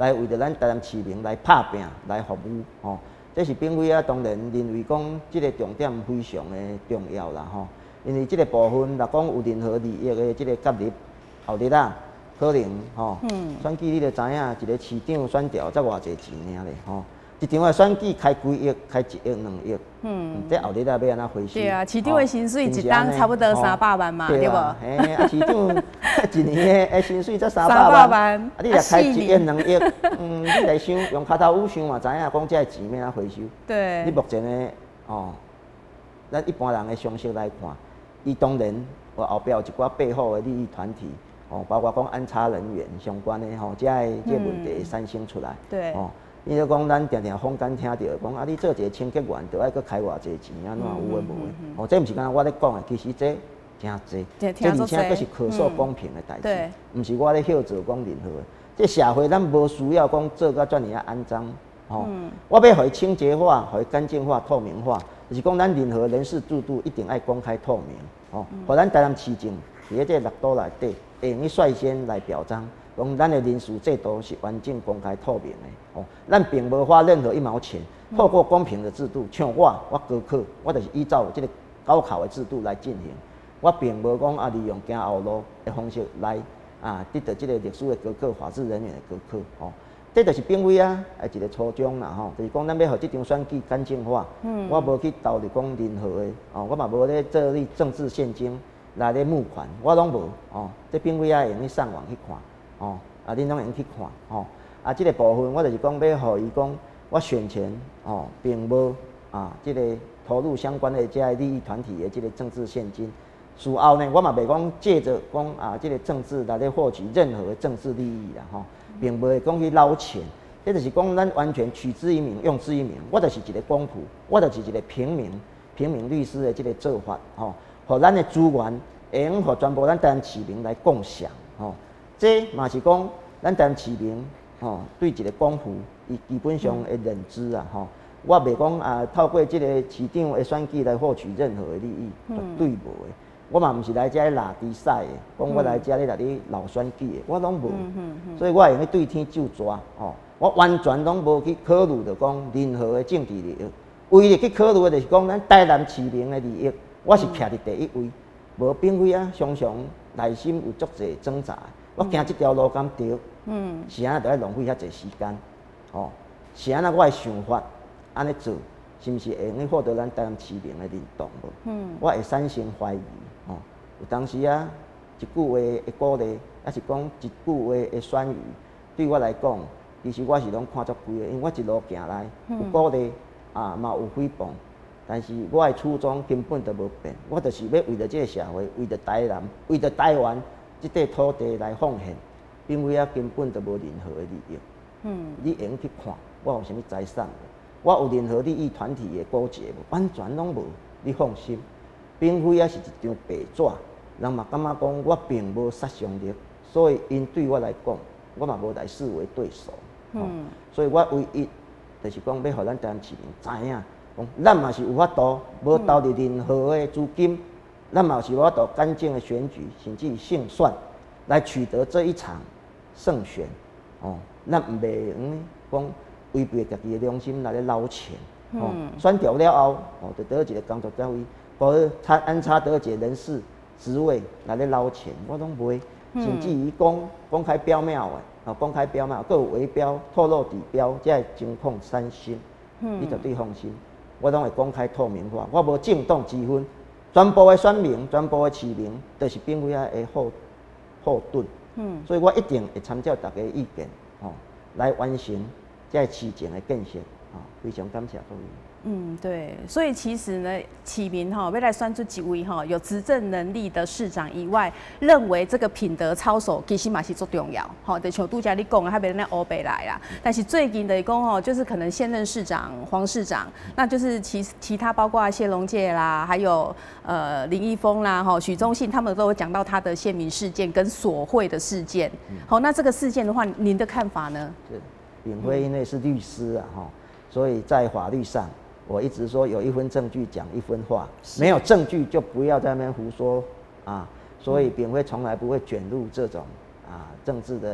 来为着咱台南市民来拍拼、来服务吼。这是并非啊，当然认为讲这个重点非常的重要啦吼。因为这个部分若讲有任何利益的这个介入，后日啊，可能吼，嗯、选举你就知影，一个市长选调才偌济钱尔咧吼。一场的选举开几亿，开一亿、两亿，嗯，这后日啊要安怎回收？ 对啊，市长的薪水一当差不多三百万嘛，对无？ 嘿，啊，市长一年的薪水才三百万， 万，啊，你若开一亿、两亿，嗯，你来想用脚头舞想嘛，知影讲这钱要安怎回收？ 对。 你目前的哦，咱一般人的常识来看，伊当然我后壁有一寡背后的利益团体，哦，包括讲安插人员相关的吼，这个这问题产生出来， 对， 哦。伊就讲，咱定定坊间听到讲，啊，你做一个清洁员，就爱搁开偌济钱，安怎有诶无诶？哦，这毋是敢我咧讲诶，其实这真济，这而且佫是可受公平诶代志，毋是我咧号召讲任何诶。这社会咱无需要讲做甲遮尔啊肮脏，吼，我要互伊清洁化，互伊干净化、透明化，就是讲咱任何人事制度一定爱公开透明，吼，互咱台南市政伫咧这六都内底，会用去率先来表彰。讲咱的人事制度是完整、公开、透明的哦，咱并无花任何一毛钱，透过公平的制度，像我，我高考，我就是依照这个高考的制度来进行，我并无讲啊利用行后路的方式来啊得到这个历史的高考、法制人员的高考哦，这就是并非啊，诶一个初衷啦吼，就是讲咱要互这场选举干净化，嗯、我无去投入讲任何的哦，我嘛无咧做你政治现金来咧募款，我拢无哦，这并非啊用去上网去看。哦，啊，恁拢会用去看，哦，啊，即、这个部分我就是讲要互伊讲，我选前哦，并无啊，即、这个投入相关的这个利益团体的即个政治现金，事后呢，我嘛袂讲借着讲啊，即、这个政治来咧获取任何的政治利益啦，吼、哦，并无会讲去捞钱，这就是讲咱完全取之于民，用之于民，我就是一个公仆，我就是一个平民，平民律师的即个做法，吼、哦，互咱的资源会用互全部咱台湾市民来共享，吼、哦。这嘛是讲，咱台湾市民吼对一个公仆，伊基本上的认知啊吼，我袂讲啊透过这个市长的选举来获取任何的利益，绝对无的。我嘛毋是来遮拉比赛的，讲我来遮咧来咧闹选举的，我拢无。所以我会用去对天就抓吼，我完全拢无去考虑着讲任何的政治利益，唯一去考虑的就是讲咱台南市民的利益，我是徛伫第一位，无并非啊常常内心有足侪挣扎。我行这条路敢对，嗯，是安尼就要浪费遐侪时间，哦，是安尼我的想法，安尼做，是毋是会用去获得咱台湾市民的认同无？嗯，我会产生怀疑，哦，有当时啊，一句话的鼓励，还是讲一句话的酸语，对我来讲，其实我是拢看足规个，因为我一路行来，有鼓励啊，嘛有诽谤，但是我的初衷根本就无变，我就是要为着这个社会，为着台南，为着台湾。这块土地来奉献，并非啊根本就无任何的利益。嗯，你会用去看，我有啥物财产？我有任何利益团体的勾结无？完全拢无。你放心，并非啊是一张白纸。人嘛感觉讲我并无杀伤力，所以因对我来讲，我嘛无来视为对手。嗯、哦，所以我唯一就是讲要互咱台湾市民知影，讲咱嘛是有法度，无投入任何的资金。咱嘛是有法度干净的选举，甚至胜算，来取得这一场胜选。哦，咱唔袂用讲违背家己的良心来咧捞钱。哦，嗯、选调了后，哦，就得一个工作单位，无他安插得一个人事职位来咧捞钱，我拢袂。甚至于公公开标码的，哦，公开标码，各有围标、透露底标，这系情况三星，嗯、你绝对放心，我拢会公开透明化，我无政党之分。全部的选民，全部的市民，都是并非啊的后后盾。嗯，所以我一定会参照大家的意见，吼、哦，来完成这市政的建设。啊、哦，非常感谢各位。 嗯，对，所以其实呢，市民哈，未来选出几位哈有执政能力的市长以外，认为这个品德操守其实嘛是最重要，哈，就像杜家你讲的，还别那欧北来啦。但是最近的讲吼，就是可能现任市长黄市长，那就是其其他包括谢龙介啦，还有呃林一峰啦，哈许忠信，他们都有讲到他的县民事件跟索贿的事件。好、嗯，那这个事件的话，您的看法呢？ 是，炳辉因为是律师啊，哈，所以在法律上。我一直说有一分证据讲一分话，没有证据就不要在那边胡说啊！所以炳辉从来不会卷入这种啊政治的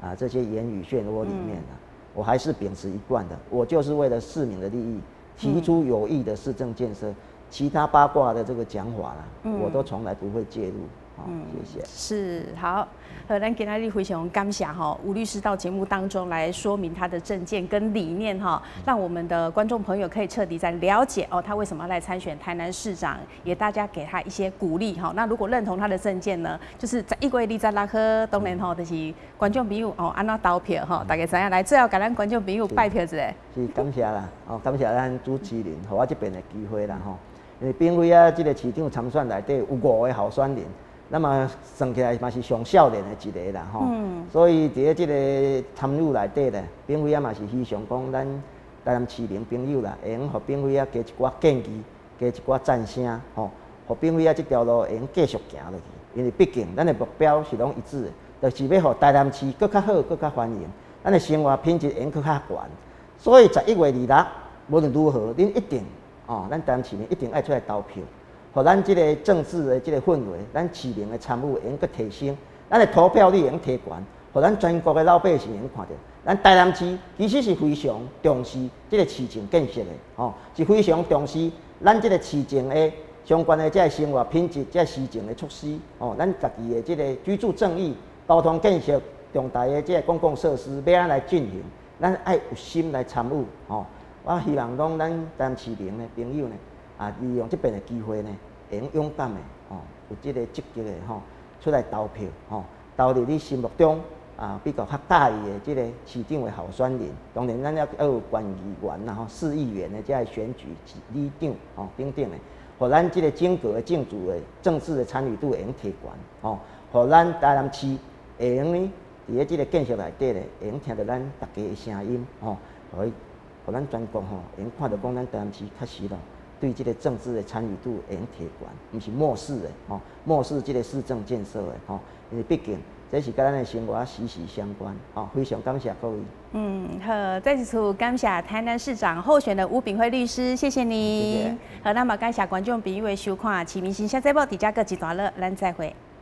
啊这些言语漩涡里面啊，嗯、我还是秉持一贯的，我就是为了市民的利益提出有益的市政建设，嗯、其他八卦的这个讲法啦，嗯、我都从来不会介入。嗯，谢谢。 是好，呃，咱今天非常感谢哈吴律师到节目当中来说明他的政见跟理念哈，让我们的观众朋友可以彻底在了解哦，他为什么要来参选台南市长，也大家给他一些鼓励哈。那如果认同他的政见呢，就是在一月二十六号当然吼，就是观众朋友哦安怎投票哈，大家知影来最后给咱观众朋友拜票一下。 是感谢啦，哦，感谢咱主持人，给我这边的机会啦吼。因为并非啊，这个市长参选内底有五个候选人。那么算起来嘛是上少年的一个啦吼，嗯、所以伫咧即个参与内底咧，并非啊嘛是希望讲咱台南市民朋友啦，会用互并非啊加一寡建议，加一寡赞声吼，互并非啊即条路会用继续行落去。因为毕竟咱的目标是拢一致的，就是要互台南市更较好、更较繁荣，咱的生活品质会用更较悬。所以十一月二六，无论如何，恁一定哦，咱台南市民一定爱出来投票。互咱即个政治的即个氛围，咱市民的参与会用搁提升，咱的投票率会用提悬，互咱全国的老百姓会看到，咱台南市其实是非常重视即个市政建设的，吼、哦，是非常重视咱即个市政的相关的即个生活品质、即个市政的措施，哦，咱家己的即个居住正义、交通建设、重大的即个公共设施要安来进行，咱爱有心来参与，吼、哦，我希望讲咱台南市民的朋友呢。啊，利用这边的机会呢，会用勇敢的哦，有这个积极的吼，出来投票吼，投入你心目中啊比较较介意的这个市长的候选人。当然，咱要要有县议员啦吼，市议员的这个选举里长吼等等的，互咱这个整个的政治的政治的参与度会用提悬吼，互咱台南市会用呢，伫咧这个建设内底咧，会用听到咱大家的声音吼，互互咱全国吼，会用看到讲咱台南市确实咯。对这个政治的参与度会用提悬，毋是漠视的吼，漠视这个市政建设的吼，因为毕竟这是跟咱的生活息息相关吼。非常感谢各位。嗯， 好，再次感谢台南市长候选的吴秉辉律师，谢谢你。谢谢。好，那么感谢观众朋友的收看《启明星小节目》，底下各一段落，咱再会。